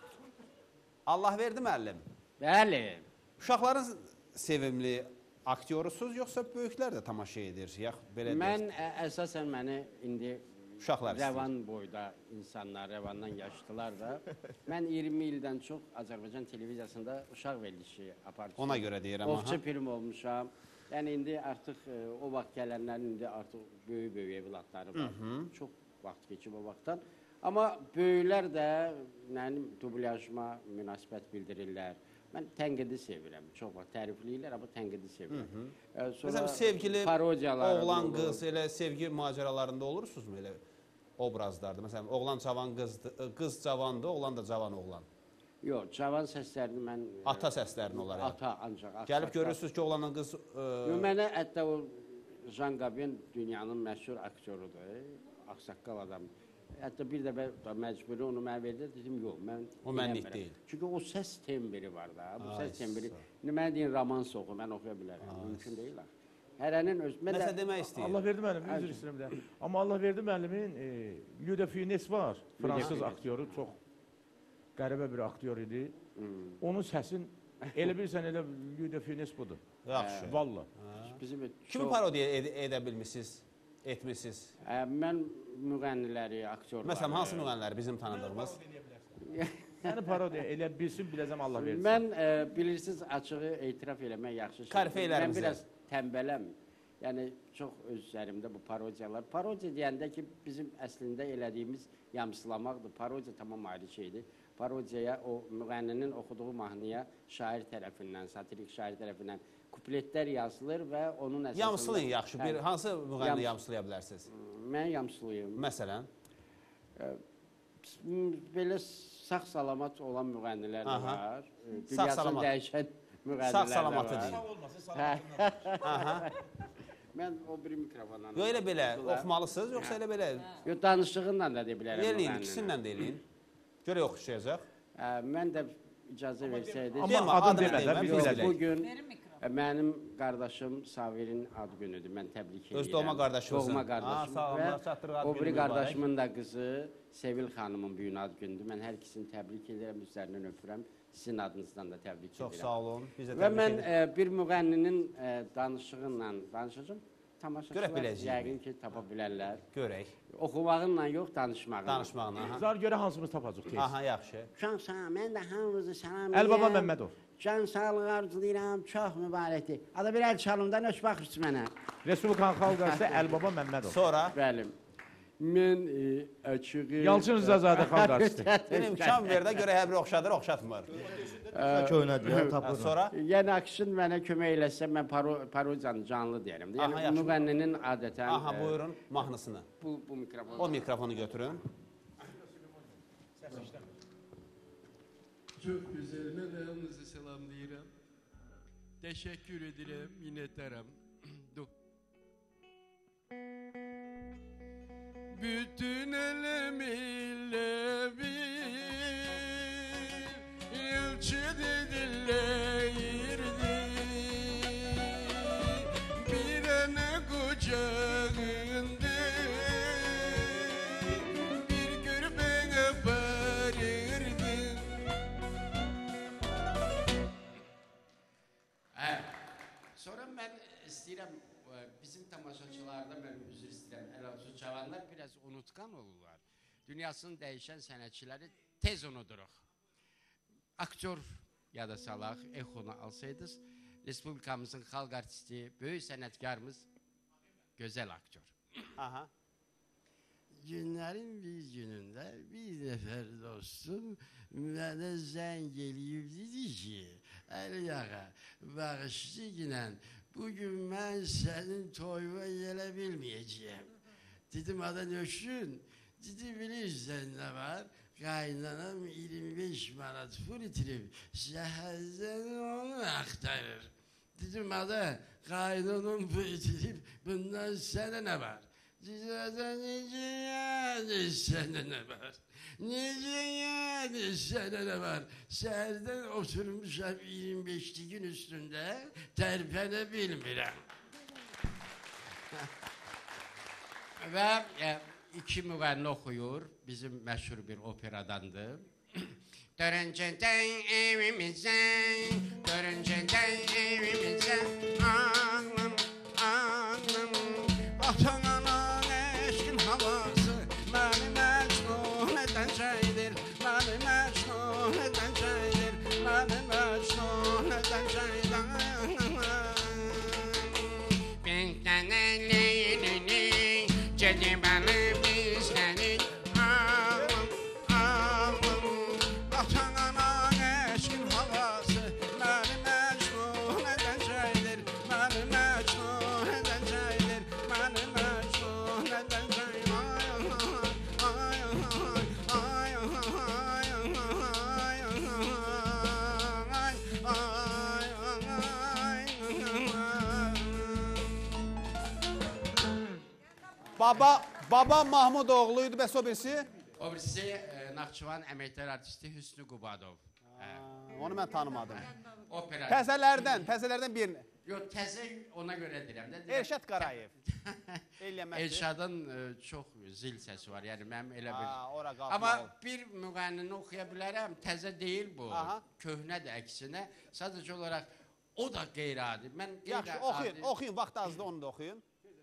Allah verdi müəllim.
Bəli.
Uşaqların sevimli aktyorusunuz, yoxsa böyüklər də tamaşa edir? Belə
Mən əsasən məni indi
uşaqlar istəyir.
Rəvan boyda insanlar, Rəvandan yaşlılar da. Mən 20 ildən çox Azərbaycan televiziyasında uşaq verilişi aparıcıyam.
Ona görə deyirəm.
Ovçu film olmuşam. Yəni indi artıq o vaxt gələnlərin indi artıq böyük evladları var. Çox vaxt keçib o vaxtdan. Amma böyüklər də mənim dublyajıma münasibət bildirirlər. Mən tənqidi sevirəm. Çox vaxt tərifləyirlər, amma tənqidi sevirəm.
Məsələn, sevgili
parodiyalar
oğlan,
olur.
qız, elə sevgi macəralarında olursunuzmu elə obrazlarda? Məsələn, oğlan cavan qızdır, qız cavandır, oğlan da cavan oğlan.
Yox, cavan səslərini mən...
Ata səslərini olar.
Ata ancaq.
Gəlib görürsünüz ki, oğlanın qız...
Mənə hətta o Jean Gabin dünyanın məşhur aktyorudur, ağsaqqal adam. Hətta bir dəfə məcburi onu mənə verdi, dedim, yox, mən...
O mənlik deyil.
Çünki o səs tembri var da, bu səs tembri. İndi mənə deyin, romans oxu, mən oxuya bilərəm, mümkün deyil. Hərənin öz...
Nəsə demək istəyir.
Allah verdi müəllim, üzr istəyirəm də. Amma Allah verdi müəllimin Louis de Funès var, fransız aktyoru, çox qəribə bir aktyor idi. Onun səsin, elə bilirsən, elə Louis de Funès budur.
Yaxşı.
Valla.
Kimi parodiya edə bilmişsiniz, etmişsiniz?
Mən müğənniləri, aktyorları...
Məsələn, hansı müğənniləri bizim tanıdığımız?
Yəni parodiya elə bilsin, biləcəm Allah versin.
Mən bilirsiniz, açığı etiraf eləmək yaxşı şey.
Karifeylərimizə.
Mən biraz tənbələm. Yəni, çox öz üzərimdə bu parodiyalar. Parodiya deyəndə ki, bizim əslində elədiyimiz yamsılamaqdır. Parodiya tamam ayrı şeydir. Parodiyaya, o müğənninin oxuduğu mahnıya şair tərəfindən, satirik şair tərəfindən kupletlər yazılır və onun əsasında...
Yamsılayın yaxşı. Hansı müğənni yamsılaya bilərsiniz?
Mən yamsılayım.
Məsələn?
Belə sağ-salamat olan müğənnilər də var.
Sağ-salamat.
Dünyasını dəyişən müğənnilər
Sağ
də
salamatı
var.
deyil.
Mən o bir mikrofonla...
Yox, elə belə oxumalısınız, yoxsa elə belə...
Yox, danışdığınla da deyə bilərəm.
Eləyin, ikisindən də eləyin. Görək oxuşacaq.
Mən də icazə versəydi...
Amma adın demədən biz biləcək.
Bugün mənim qardaşım Savirin ad günüdür. Mən təbrik edirəm.
Öz doğma qardaşınızın.
Doğma qardaşım.
Salamlar, çatdırıq ad
O biri
günü
qardaşımın da qızı Sevil xanımın bu gün ad günüdür. Mən hər ikisini təbrik edirəm, üzərindən öpürəm. Sizin adınızdan da təbrik edirəm.
Çox sağ olun.
Və mən bir müğənninin danışığıyla danışacağım. Tamaşaçılar yəqin ki, tapa bilərlər.
Görək.
Oxumağınla yox, danışmağınla.
Danışmağınla.
Zar görə hansımız tapacaq tez.
Aha, yaxşı.
Can sağ, mən də hamınızı salam
Əlbaba Məmmədov.
Can sağlığı arzulayıram, çox mübarəkdir. Ada bir əl çalımdan öç baxırsınız mənə.
Respublikan xalq arası Əlbaba Məmmədov.
Sonra?
Bəli. Mən açığı...
Yalçın Rızazadə xalq artisti.
Benim imkan ver də görə hər bir oxşadır, oxşatmır.
Köynədir ya, tapır.
Sonra
Yəni Akşin mənə kömək eləsə mən parodiyanı canlı deyərəm.
Aha,
Yəni
yaxşı.
müğənninin adətən
aha buyurun mahnısını.
bu mikrofon.
O mikrofonu götürün.
Çok güzel. Ben de yalnızı selamlayırım. Teşekkür ederim. Minnettarım. Bütün elemiyle bir yılçı dinleyirdi. Bir ana kucağında bir gürbeye bağırırdı.
Sonra mən istəyirəm bizim tamaşaçılarda mən üzr istəyirəm. Əlhəzrət cavanlar biraz unutqan olurlar. Dünyasının dəyişən sənətçiləri tez unuduruq. Aktyor yada salaq, Exonu alsaydınız, Respublikamızın xalq artisti, böyük sənətkarımız, gözəl aktyor.
Aha.
Günlərin bir günündə bir nəfər dostum mənə zəng eləyib dedi ki, Əli ağa, bağışlı günən, bugün mən sənin toyuna gələ bilməyəcəyəm. Dedim, ada nöşün, dedi, bilirsən nə var? Qaynanam 25 manat pul itirib, şəhərdən onu axtarır. Dedim, ada, qaynanam pul itirib, bundan sənə nə var? Cizada necə yəni sənə nə var? Necə yəni sənə nə var? Səhərdən oturmuşam 25 gün üstündə, tərpənə bilmirəm. Və iki müğənni oxuyur, bizim məşhur bir operadandır. Dörüncədən evimizdən, dörüncədən evimizdən, ağlım, ağlım, atananın eşkin havası, məni məcnun edəcəkdir, məni məcnun edəcəkdir, məni məcnun edəcəkdir. Bir dənə leylini, cedibəli bizləri, ağlım, ağlım, atananın eşkin havası, məni məcnun edəcəkdir, məni məcnun edəcəkdir, məni məcnun edəcəkdir.
Baba Mahmud oğluydu, bəs o birisi?
O birisi Naxçıvan əməkdar artisti Hüsnü Qubadov.
Onu mən tanımadım.
Opera.
Təzələrdən birini.
Yox, təzə ona görə deyirəm də.
Elşad Qarayev. Elləməsi.
Elşadın çox zil səsi var, yəni mənim elə bir...
Ora qalxmalı.
Amma bir müğənnini oxuya bilərəm, təzə deyil bu,
Aha.
köhnədir əksinə. Sadəcə olaraq o da qeyri-adi. Mən
Yaxşı, oxuyun, vaxt azdır, onu da oxuyun.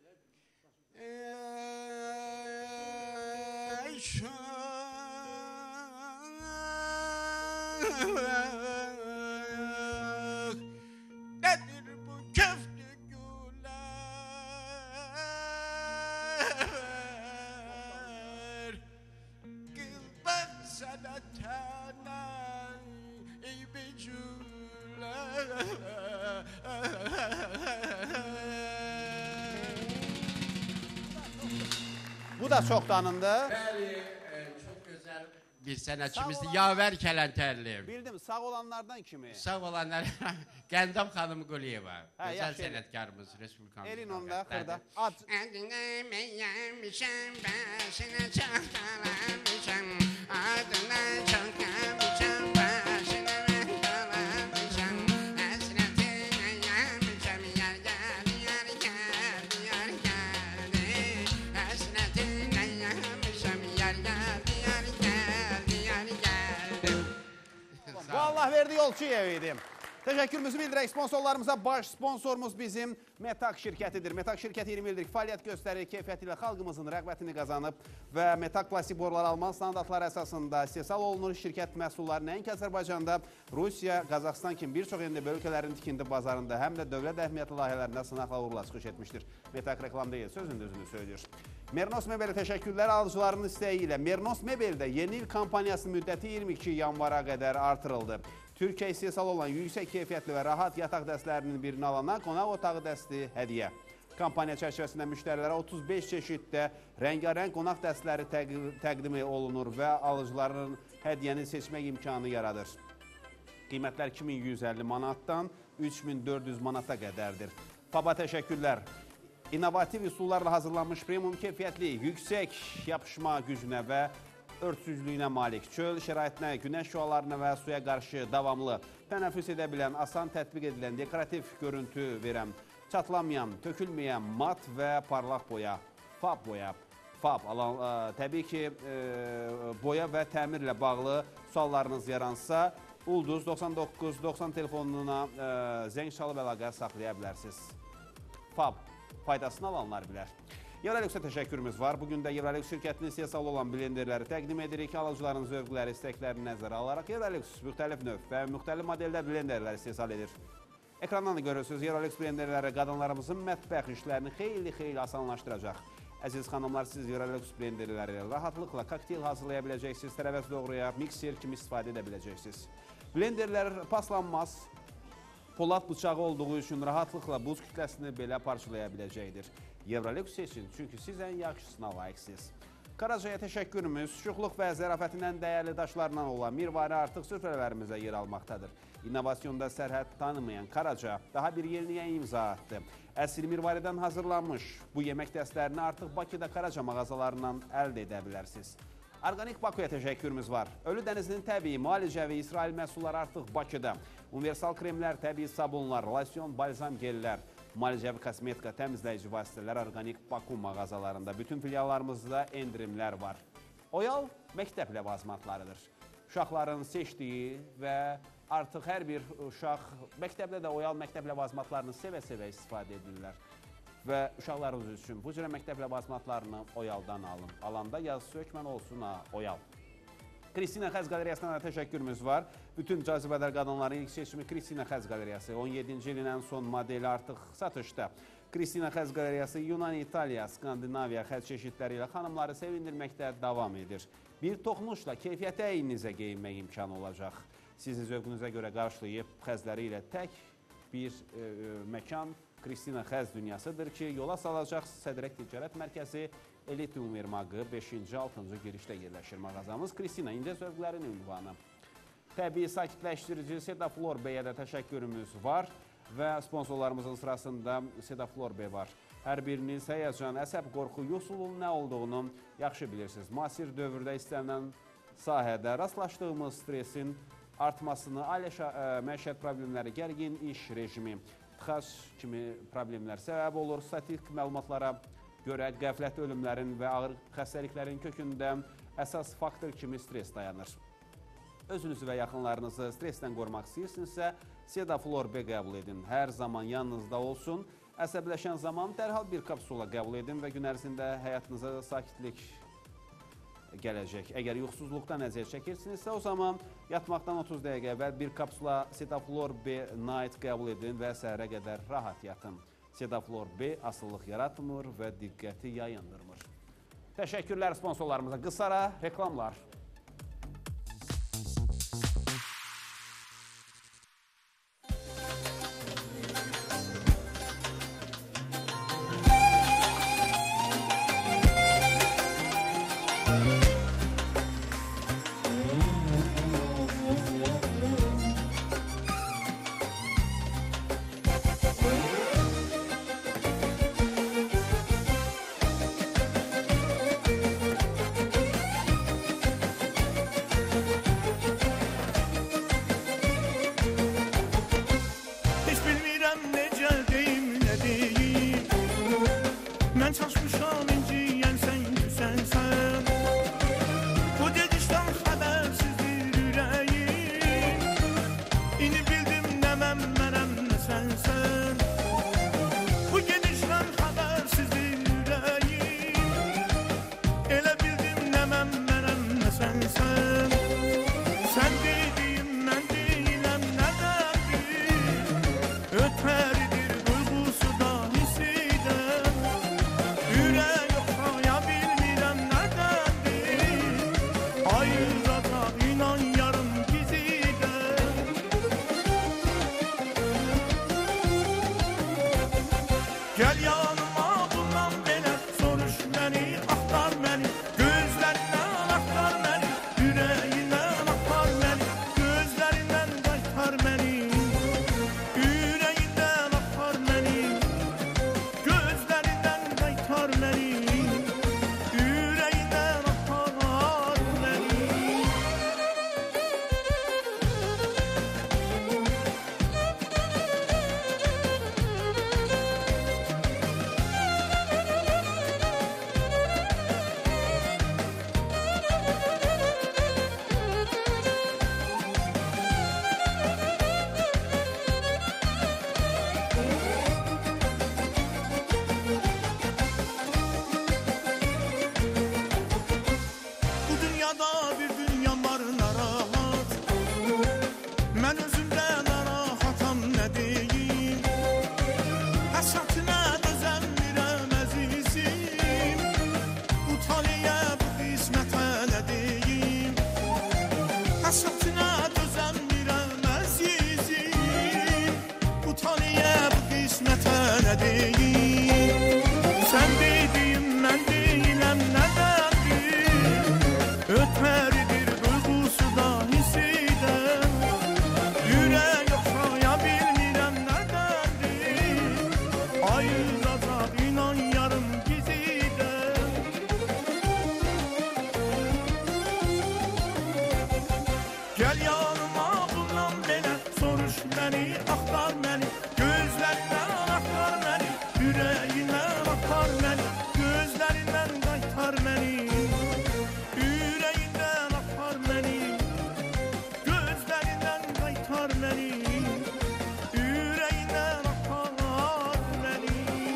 Nedir bu köfte güller? Kız bak sana tanan ey
Bu da çox tanındı.
Bəli, çox gözəl bir sənətçimizdir. Yavər Kələntərli.
Bildim, sağ olanlardan kimi.
Sağ olanlar Gəndam xanım Quliyeva.
Hə,
Gözəl
yaxşı.
sənətkarımız Respublikamızın.
Elin onda, xırda. Ad.
Adını məyəmişəm, başına çaxtalamışam. Adını çaxtalamışam, başına məhtalamışam. Həsrətin məyəmişəm, yar gəldi, yar gəldi, yar gəldi. Həsrətin məyəmişəm, yar gəldi, yar gəldi, yar gəldi.
Vallahi verdi Yolçuyev idim. Təşəkkürümüzü bildirək sponsorlarımıza. Baş sponsorumuz bizim Metak şirkətidir. Metak şirkəti 20 ildir fəaliyyət göstərir, keyfiyyəti ilə xalqımızın rəğbətini qazanıb və Metak plastik borular Alman standartları əsasında istehsal olunur. Şirkət məhsulları nəinki Azərbaycanda, Rusiya, Qazaxstan kimi bir çox yerində ölkələrin tikinti bazarında həm də dövlət əhəmiyyətli layihələrində sınaqla uğurla çıxış etmişdir. Metak reklam deyil, sözün özünü söylüyor. Mernos Mebel'e təşəkkürlər alıcılarının istəyi ilə. Mernos Mebel'də yeni il kampaniyası müddəti 22 yanvara qədər artırıldı. Türkiyə istehsal olan yüksək keyfiyyətli və rahat yataq dəstlərinin birini alana qonaq otağı dəsti hədiyyə. Kampaniya çərçivəsində müştərilərə 35 çeşiddə rəngarəng qonaq dəstləri təqdim olunur və alıcıların hədiyyəni seçmək imkanı yaradır. Qiymətlər 2150 manatdan 3400 manata qədərdir. FAB-a təşəkkürlər. İnnovativ üsullarla hazırlanmış premium keyfiyyətli, yüksək yapışma gücünə və örtsüzlüyünə malik, çöl şəraitinə, günəş şüalarına və suya qarşı davamlı, tənəffüs edə bilən, asan tətbiq edilən, dekorativ görüntü verən, çatlanmayan, tökülməyən mat və parlaq boya, FAB boya. FAB, təbii ki, boya və təmirlə bağlı suallarınız yaransa, Ulduz 99-90 telefonuna zəng çalıb əlaqə saxlaya bilərsiniz. FAB, faydasını alanlar bilər. Eurolux-a təşəkkürümüz var. Bugün də Eurolux şirkətinin istehsal olan blenderləri təqdim edirik. Alıcıların zövqləri, istəklərini nəzərə alaraq Eurolux müxtəlif növ və müxtəlif modeldə blenderlər istehsal edir. Ekrandan da görürsünüz, Eurolux blenderləri qadınlarımızın mətbəx işlərini xeyli asanlaşdıracaq. Əziz xanımlar, siz Eurolux blenderləri rahatlıqla kokteyl hazırlaya biləcəksiniz, tərəvəz doğruya, mikser kimi istifadə edə biləcəksiniz. Blenderlər paslanmaz, polad bıçağı olduğu üçün rahatlıqla buz kütləsini belə parçalaya biləcəkdir. Eurolux seçin, çünki siz ən yaxşısına layiqsiniz. Karacaya təşəkkürümüz, şuxluq və zərafətindən dəyərli daşlarla olan mirvari artıq süfrələrimizə yer almaqdadır. İnnovasyonda sərhəd tanımayan Karaca daha bir yeniyə imza atdı. Əsl mirvaridən hazırlanmış bu yemək dəstlərini artıq Bakıda Karaca mağazalarından əldə edə bilərsiniz. Organik Bakuya təşəkkürümüz var. Ölü dənizinin təbii, müalicəvi, İsrail məhsulları artıq Bakıda. Universal kremlər, təbii sabunlar, lasyon, balzam gellər, müalicəvi kosmetika, təmizləyici vasitələr Organik Baku mağazalarında. Bütün filiallarımızda endirimlər var. Oyal məktəb ləvazimatlarıdır. Uşaqların seçdiyi və artıq hər bir uşaq məktəbdə də Oyal məktəb ləvazimatlarını sevə-sevə istifadə edirlər. Və uşaqlarınız üçün bu cürə məktəb ləvazimatlarını Oyaldan alın. Alanda yazı sökmən olsun Oyal. Kristina Xəz Qaleriyasına da təşəkkürümüz var. Bütün cazibədar qadınların ilk seçimi Kristina Xəz Qaleriyası. 17-ci ilin ən son modeli artıq satışda. Kristina Xəz Qaleriyası Yunan, İtaliya, Skandinaviya xəz çeşidləri ilə xanımları sevindirməkdə davam edir. Bir toxunuşla keyfiyyəti əyninizə geyinmək imkanı olacaq. Sizin zövqünüzə görə qarşılayıb xəzləri ilə tək bir məkan Kristina Xəz dünyasıdır ki, yola salacaq Sədrək Ticarət Mərkəzi Elit Univermaqı 5-ci 6-cı girişdə yerləşir mağazamız. Kristina İncə Zövqlərin ünvanı. Təbii sakitləşdirici Sedaflor B-yə də təşəkkürümüz var və sponsorlarımızın sırasında Sedaflor B var. Hər birinin həyəcan, əsəb, qorxu, yoxsulluğun nə olduğunu yaxşı bilirsiniz. Müasir dövrdə istənilən sahədə rastlaşdığımız stresin artmasını, ailə məişət problemləri, gərgin iş rejimi, tıxac kimi problemlər səbəb olur. Statik məlumatlara görə qəflət ölümlərin və ağır xəstəliklərin kökündə əsas faktor kimi stres dayanır. Özünüzü və yaxınlarınızı stresdən qorumaq istəyirsinizsə, Sedaflor B qəbul edin. Hər zaman yanınızda olsun. Əsəbləşən zaman dərhal bir kapsula qəbul edin və gün ərzində həyatınıza sakitlik gələcək. Əgər yuxusuzluqdan əziyyət çəkirsinizsə, o zaman yatmaqdan 30 dəqiqə əvvəl bir kapsula Sedaflor B Night qəbul edin və səhərə qədər rahat yatın. Sedaflor B asıllıq yaratmır və diqqəti yayındırmır. Təşəkkürlər sponsorlarımıza. Qısa ara reklamlar.
Gel yanıma bundan belə soruş məni, axtar məni, gözlərindən axtar məni, ürəyindən apar məni, gözlərindən qaytar məni, ürəyindən apar məni, gözlərindən qaytar məni, ürəyindən apar məni. Bu dünyada bir dünya var narahat, mən özümdə narahatam nə deyim, həsrətinə dözəmirəm əzizim, bu taliyə bu qismətə nə deyim, həsrətinə dözəmirəm əzizim, bu taliyə bu qismətə nə deyim, sən dediyim mən deyiləm nədəndir, ötməridir duyğusu da hisidə, ürək oxşaya bilmirəm nədəndir, ayıracaq inan yarım gizidə. Gəl yanıma bundan belə soruş məni, axtar məni, gözlərindən axtar məni, ürəyindən apar məni, gözlərindən qaytar məni, ürəyindən apar məni, gözlərindən qaytar məni, ürəyindən apar məni.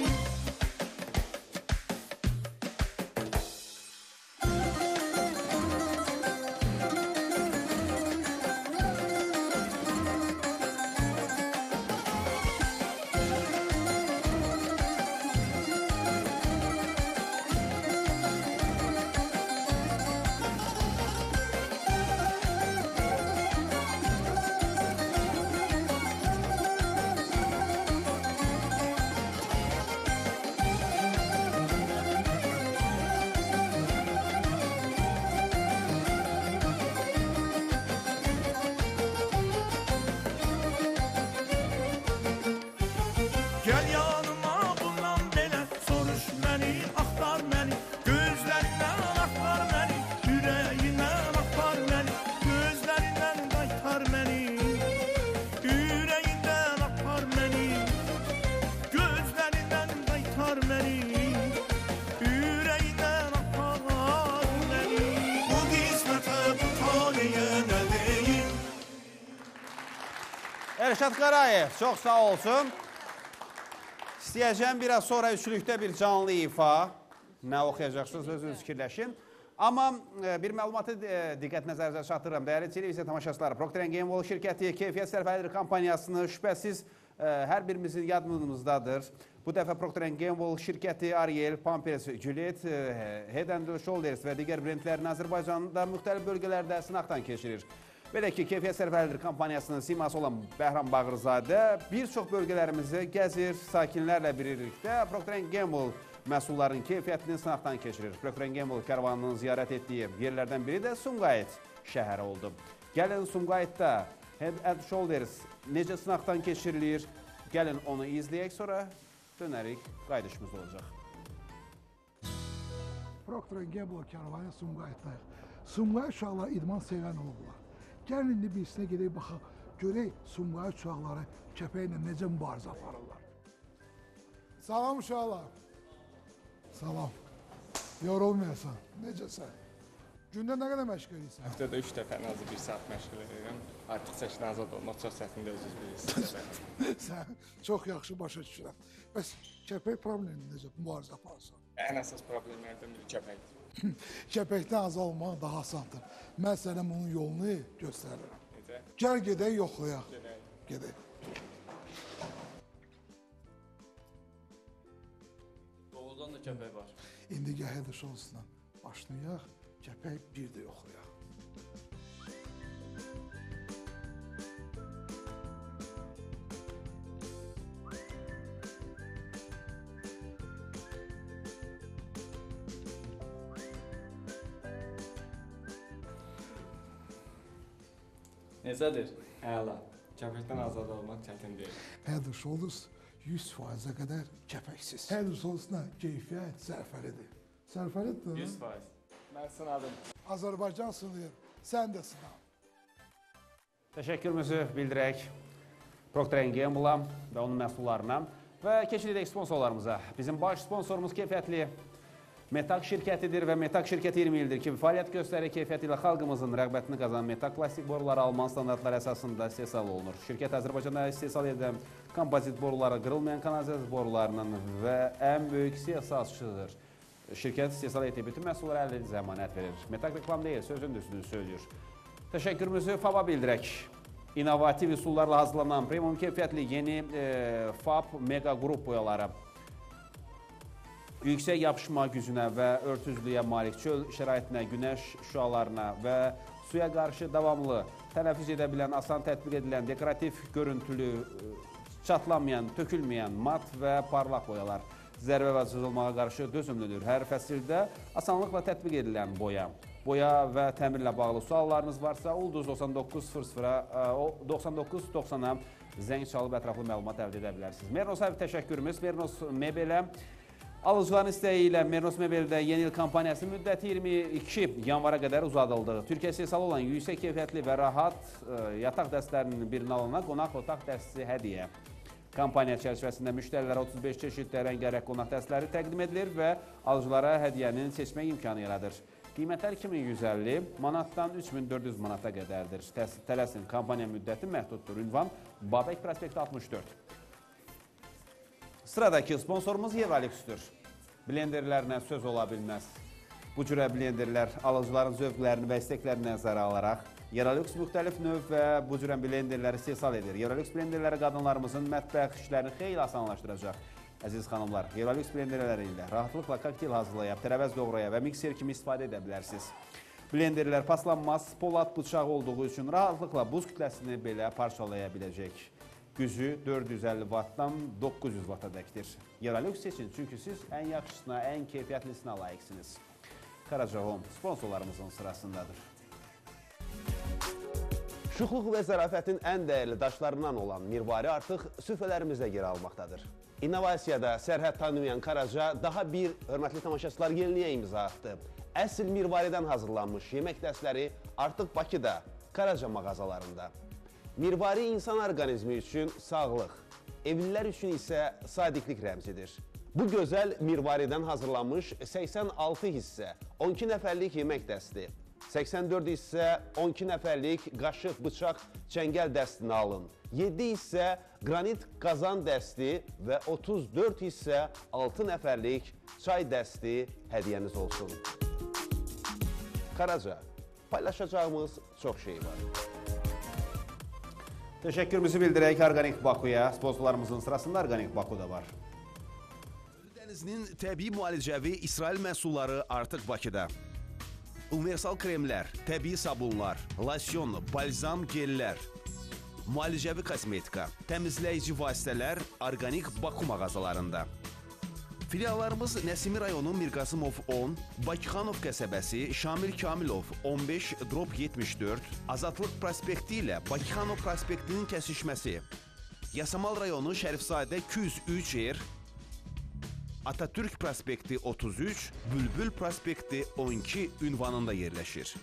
Gel yanıma bundan belə soruş məni, axtar məni, gözlərindən axtar məni, ürəyindən apar məni, gözlərindən qaytar məni, ürəyindən apar məni, gözlərindən qaytar məni, ürəyindən apar məni. Bu qismətə bu taliyə nə deyim?
Elşad Qarayev, çox sağ olsun. İstəyəcəm biraz sonra üçlükdə bir canlı ifa. Nə oxuyacaqsınız, özünüz fikirləşin. Amma bir məlumatı diqqət nəzərinizə çatdırıram. Dəyərli televiziya tamaşaçıları, Procter & Gamble şirkəti keyfiyyət sərfəlidir kampanyasını şübhəsiz hər birimizin yadımızdadır. Bu dəfə Procter & Gamble şirkəti Ariel, Pampers, Gillette, Head & Shoulders və digər brendlərini Azərbaycanda müxtəlif bölgələrdə sınaqdan keçirir. Belə ki, keyfiyyət sərfəlidir kampaniyasının siması olan Bəhram Bağırzadə bir çox bölgələrimizi gəzir, sakinlərlə birlikdə Procter & Gamble məhsulların keyfiyyətini sınaqdan keçirir. Procter & Gamble kərvanının ziyarət etdiyi yerlərdən biri də Sumqayıt şəhəri oldu. Gəlin Sumqayıtda Head & Shoulders necə sınaqdan keçirilir, gəlin onu izləyək, sonra dönərik, qayıdışımız olacaq.
Procter & Gamble kərvanı Sumqayıtdayıq. Sumqayıt uşaqlar idman sevən olublar. Gəlin indi birisinə gedək baxaq, görək Sumqayıt uşaqları kəpəklə necə mübarizə aparırlar. Salam uşaqlar. Salam. Yorulmayasan, necəsən? Gündə nə qədər məşq edirsən?
Həftədə 3 dəfə ən azı 1 saat məşq edirəm. Artıq çəkidən azad olmaq çox çətindir, özünüz bilirsiniz.
Sən çox yaxşı başa düşürəm. Bəs kəpək problemi necə mübarizə aparırsan?
Ən əsas problemlərdən biri kəpəkdir.
Kəpəkdən azad olmaq daha asandır. Mən sənə bunun yolunu göstərirəm.
Necə?
Gəl gedək, yoxlayaq. Gedək.
Doğuldan da kəpək var.
İndi gəl Head & Shoulders-dan başlayaq, kəpək bir də yoxlayaq.
Necədir? Əla. Kəpəkdən azad olmaq çətin deyil.
Heather Shoulders 100%-ə qədər kəpəksiz. Heather Shoulders-la keyfiyyət zərfəlidir. Zərfəlidir.
100%. Mən sınadım.
Azərbaycan sınır, sən də sınav.
Təşəkkürümüzü bildirək Procter & Gamble-a və onun məhsullarına və keçirik sponsorlarımıza. Bizim baş sponsorumuz keyfiyyətli Metak şirkətidir və Metak şirkəti 20 ildir ki, fəaliyyət göstərir keyfiyyəti ilə xalqımızın rəğbətini qazanan Metak plastik boruları Alman standartları əsasında istehsal olunur. Şirkət Azərbaycanda istehsal edən kompozit boruları qırılmayan kanalizasiya borularının və ən böyük istehsalçıdır. Şirkət istehsal etdiyi bütün məhsullara 50 zəmanət verir. Metak reklam deyil, sözün düzünü söylüyor. Təşəkkürümüzü FAB-a bildirək. İnovativ üsullarla hazırlanan premium keyfiyyətli yeni FAB Mega Group boyaları. Yüksək yapışma gücünə və örtüzlüyə malik çöl şəraitinə, günəş şüalarına və suya qarşı davamlı tənəffüs edə bilən, asan tətbiq edilən, dekorativ görüntülü, çatlamayan, tökülməyən, mat və parlaq boyalar. Zərbə və cızılmağa qarşı dözümlüdür. Hər fəsildə asanlıqla tətbiq edilən boya. Boya və təmirlə bağlı suallarınız varsa, Ulduz 99-90-a zəng çalıb ətraflı məlumat əldə edə bilərsiniz. Mernosa təşəkkürümüz. Mernos Mebelə alıcıların istəyi ilə Mernos Mebeldə yeni il kampaniyası müddəti 22 yanvara qədər uzadıldı. Türkiyə istehsalı olan yüksək keyfiyyətli və rahat yataq dəstlərinin birini alana qonaq otaq dəsti hədiyyə. Kampaniya çərçivəsində müştərilərə 35 çeşiddə rəngarəng qonaq dəstləri təqdim edilir və alıcılara hədiyyənin seçmək imkanı yaradır. Qiymətlər 2150 manatdan 3400 manata qədərdir. Tələsin, kampaniya müddəti məhduddur. Ünvan Babək prospekti 64. Sıradakı sponsorumuz Eurolüksdür. Blenderlərinə söz ola bilməz. Bu cürə blenderlər alıcıların zövqlərini və istəklərini nəzərə alaraq Eurolüks müxtəlif növ və bu cürə blenderləri istehsal edir. Eurolüks blenderləri qadınlarımızın mətbəx işlərini xeyli asanlaşdıracaq. Əziz xanımlar, Eurolüks blenderləri ilə rahatlıqla kokteyl hazırlayıb, tərəvəz doğraya və mikser kimi istifadə edə bilərsiniz. Blenderlər paslanmaz, polad bıçaq olduğu üçün rahatlıqla buz kütləsini belə parçalaya biləcək. Gücü 450 wattdan 900 watta dəkdir. Eurolüks seçin, çünki siz ən yaxşısına, ən keyfiyyətlisinə layiqsiniz. Karaca Home sponsorlarımızın sırasındadır. Şuxluq və zərafətin ən dəyərli daşlarından olan mirvari artıq süfrələrimizdə yer almaqdadır. İnnovasiyada sərhəd tanımayan Karaca daha bir, hörmətli tamaşaçılar, yeniliyə imza atdı. Əsl mirvaridən hazırlanmış yemək dəstləri artıq Bakıda, Karaca mağazalarında. Mirvari insan orqanizmi üçün sağlıq, evlilər üçün isə sadiqlik rəmzidir. Bu gözəl mirvaridən hazırlanmış 86 hissə, 12 nəfərlik yemək dəsti, 84 hissə 12 nəfərlik qaşıq, bıçaq, çəngəl dəstini alın. 7 hissə qranit qazan dəsti və 34 hissə 6 nəfərlik çay dəsti hədiyyəniz olsun. Karaca, paylaşacağımız çox şey var. Təşəkkürümüzü bildirək Organik Bakuya. Sponsorlarımızın sırasında Organik Baku da var. Ölü dənizinin təbii müalicəvi İsrail məhsulları artıq Bakıda. Universal kremlər, təbii sabunlar, lasyon, balzam, gellər, müalicəvi kosmetika, təmizləyici vasitələr Organik Baku mağazalarında. Filiallarımız Nəsimi rayonu Mirqasımov 10, Bakıxanov qəsəbəsi, Şamil Kamilov 15/74, Azadlıq prospekti ilə Bakıxanov prospektinin kəsişməsi, Yasamal rayonu Şərifzadə 203 Atatürk prospekti 33, Bülbül prospekti 12 ünvanında yerləşir.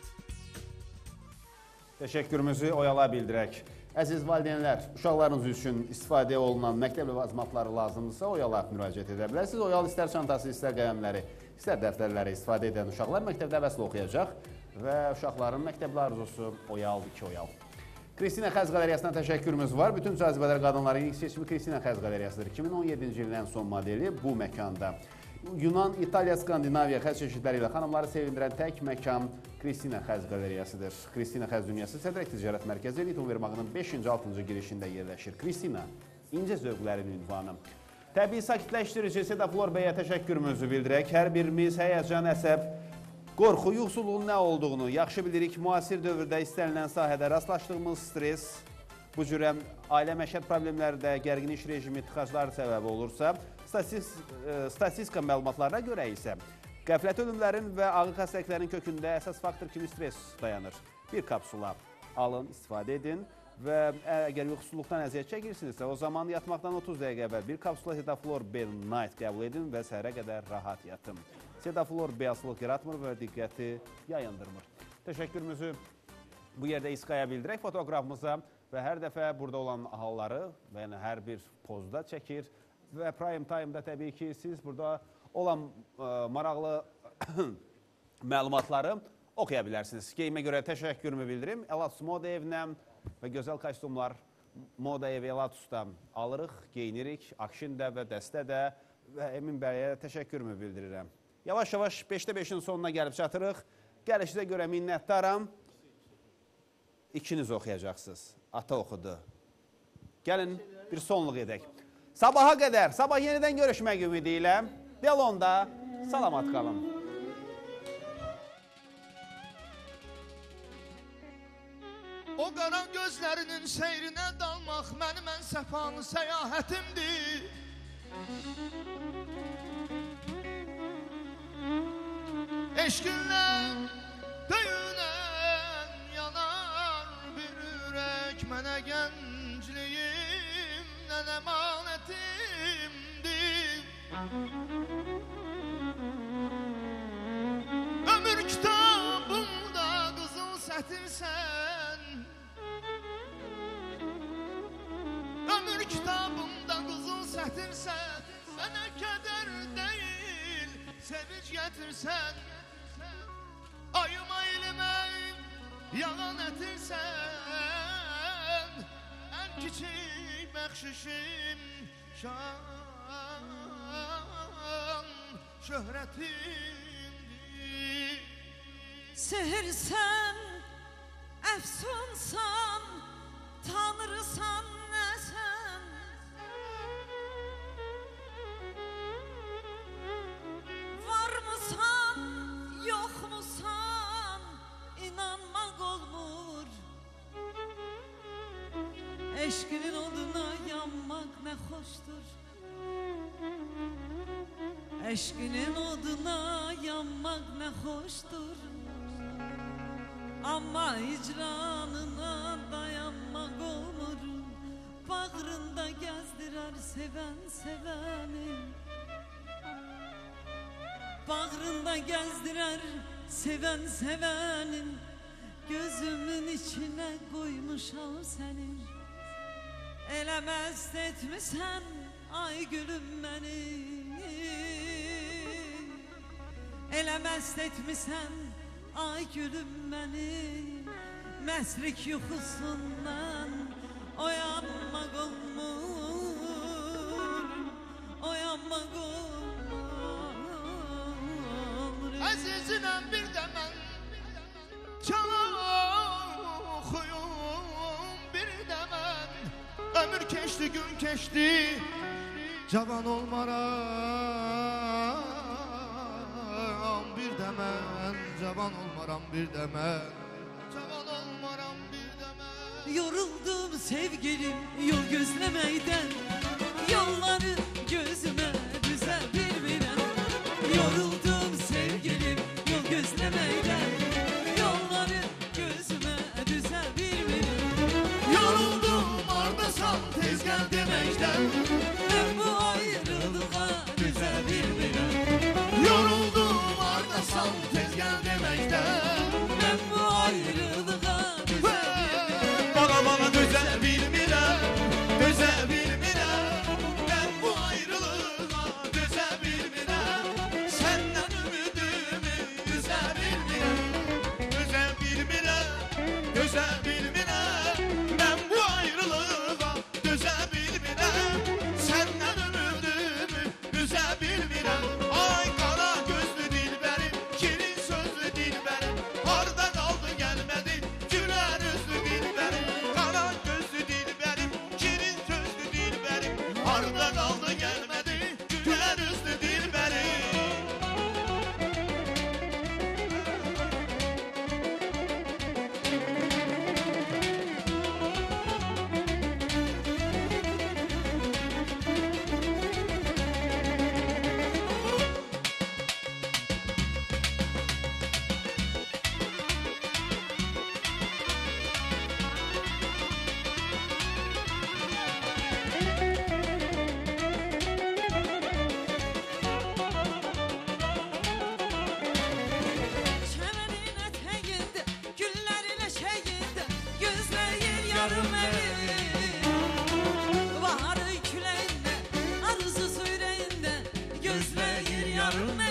Təşəkkürümüzü oyala bildirək. Əziz valideynlər, uşaqlarınız üçün istifadə olunan məktəb ləvazimatları lazımdırsa oyala müraciət edə bilərsiniz. Oyal istər çantası, istər qələmləri, istər dəftərləri istifadə edən uşaqlar məktəbdə həvəslə oxuyacaq və uşaqların məktəbli arzusu oyal, 2 oyal. Kristina Xəz Qaleriyasına təşəkkürümüz var. Bütün cazibədar qadınların ilk seçimi Kristina Xəz Qaleriyasıdır. 2017-ci ilin ən son modeli bu məkanda. Yunan, İtaliya, Skandinaviya xəz çeşidləri ilə xanımları sevindirən tək məkan Kristina Xəz Qaleriyasıdır. Kristina Xəz Dünyası Sədrək Ticarət Mərkəzi Elit Univermağının 5-6-cı girişində yerləşir. Kristina, incə zövqlərin ünvanı. Təbii sakitləşdirici Sedaflor bəyə təşəkkürümüzü bildirək. Hər birimiz həyəcan, əsəb, qorxu, yuxsuluğun nə olduğunu yaxşı bilirik. Müasir dövrdə istənilən sahədə rastlaşdığımız stres, bu cürə ailə məişət problemlərdə gərgin iş rejimi tıxacları səbəbi olursa, statistika məlumatlarına görə isə qəflət ölümlərin və ağır xəstəliklərin kökündə əsas faktor kimi stres dayanır. Bir kapsula alın, istifadə edin. Və əgər yuxusuzluqdan əziyyət çəkirsinizsə, o zaman yatmaqdan 30 dəqiqə əvvəl bir kapsula Cetaflor B Night qəbul edin və səhərə qədər rahat yatın. Cetaflor B asılıq yaratmır və diqqəti yayındırmır. Təşəkkürümüzü bu yerdə İSKAya bildirək fotoqrafımıza və hər dəfə burada olan halları və yəni hər bir pozda çəkir və Prime Time-da təbii ki, siz burada olan maraqlı məlumatları oxuya bilərsiniz. Geyimə görə təşəkkürümü bildirim. Elatus Moda evinə və gözəl kostyumlar Moda evi Elatus'da alırıq, geyinirik, Akşində və Dəstədə və Emin bəyə təşəkkürümü bildirirəm. Yavaş-yavaş 5'te 5'in sonuna gəlib çatırıq. Gəlişinizə görə minnətdaram. İkiniz oxuyacaqsınız. Ata oxudu. Gəlin bir sonluq edək. Sabaha qədər, sabah yenidən görüşmək ümidi ilə Delonda salamat qalın.
O qara gözlərinin seyrinə dalmaq mənim ən səfalı səyahətimdir. Eşqinlə döyünən yanar bir ürək mənə gəncliyimdən əmanətimdir. Ömür kitabımda qızıl sətirsən, ömür kitabımda qızıl sətirsən, mənə kədər deyil, sevinç gətirsən. Ayıma ilimə yalan ətirsən, ən kiçik bəxşişim şan şöhrətimdir.
Sehirsən, əfsunsan, tanrısan nəsən? Varmısan, yoxmusan, inanmaq olmur. Eşqinin oduna yanmaq nə xoşdur. Eşqinin oduna yanmaq nə xoşdur. Amma icranına dayanmaq olmur. Bağrında gəzdirər sevən sevəni. Bağrında gəzdirər sevən sevənin. Gözümün içinə qoymuşam sənin. Elə məst etmisən ay gülüm məni. Elə məst etmisən ay gülüm məni. Məsrik yuxusundan oyanmaq olmur. Oyanmaq olmur.
Əzizinəm bir də mən can oxuyum bir də mən. Ömür keçdi, gün keçdi, cavan olmaram bir də mən. Cavan olmaram bir də mən. Cavan olmaram bir də mən.
Yoruldum sevgilim yol gözlemeyden. Yolları gözüme düze bilmirəm. Yoruldum sevgilim yol gözlemeyden. Yolları gözüme düze bilmirəm.
Yoruldum ardasan tez gel deməkdən.
Ben bu ayrılığa düze bilmirəm.
Yoruldum ardasan tez gel deməkdən.
Ben bu ayrılığa düze bilmirəm.
Bana düze bilmirəm, düze bilmirəm.
gözləyir yarım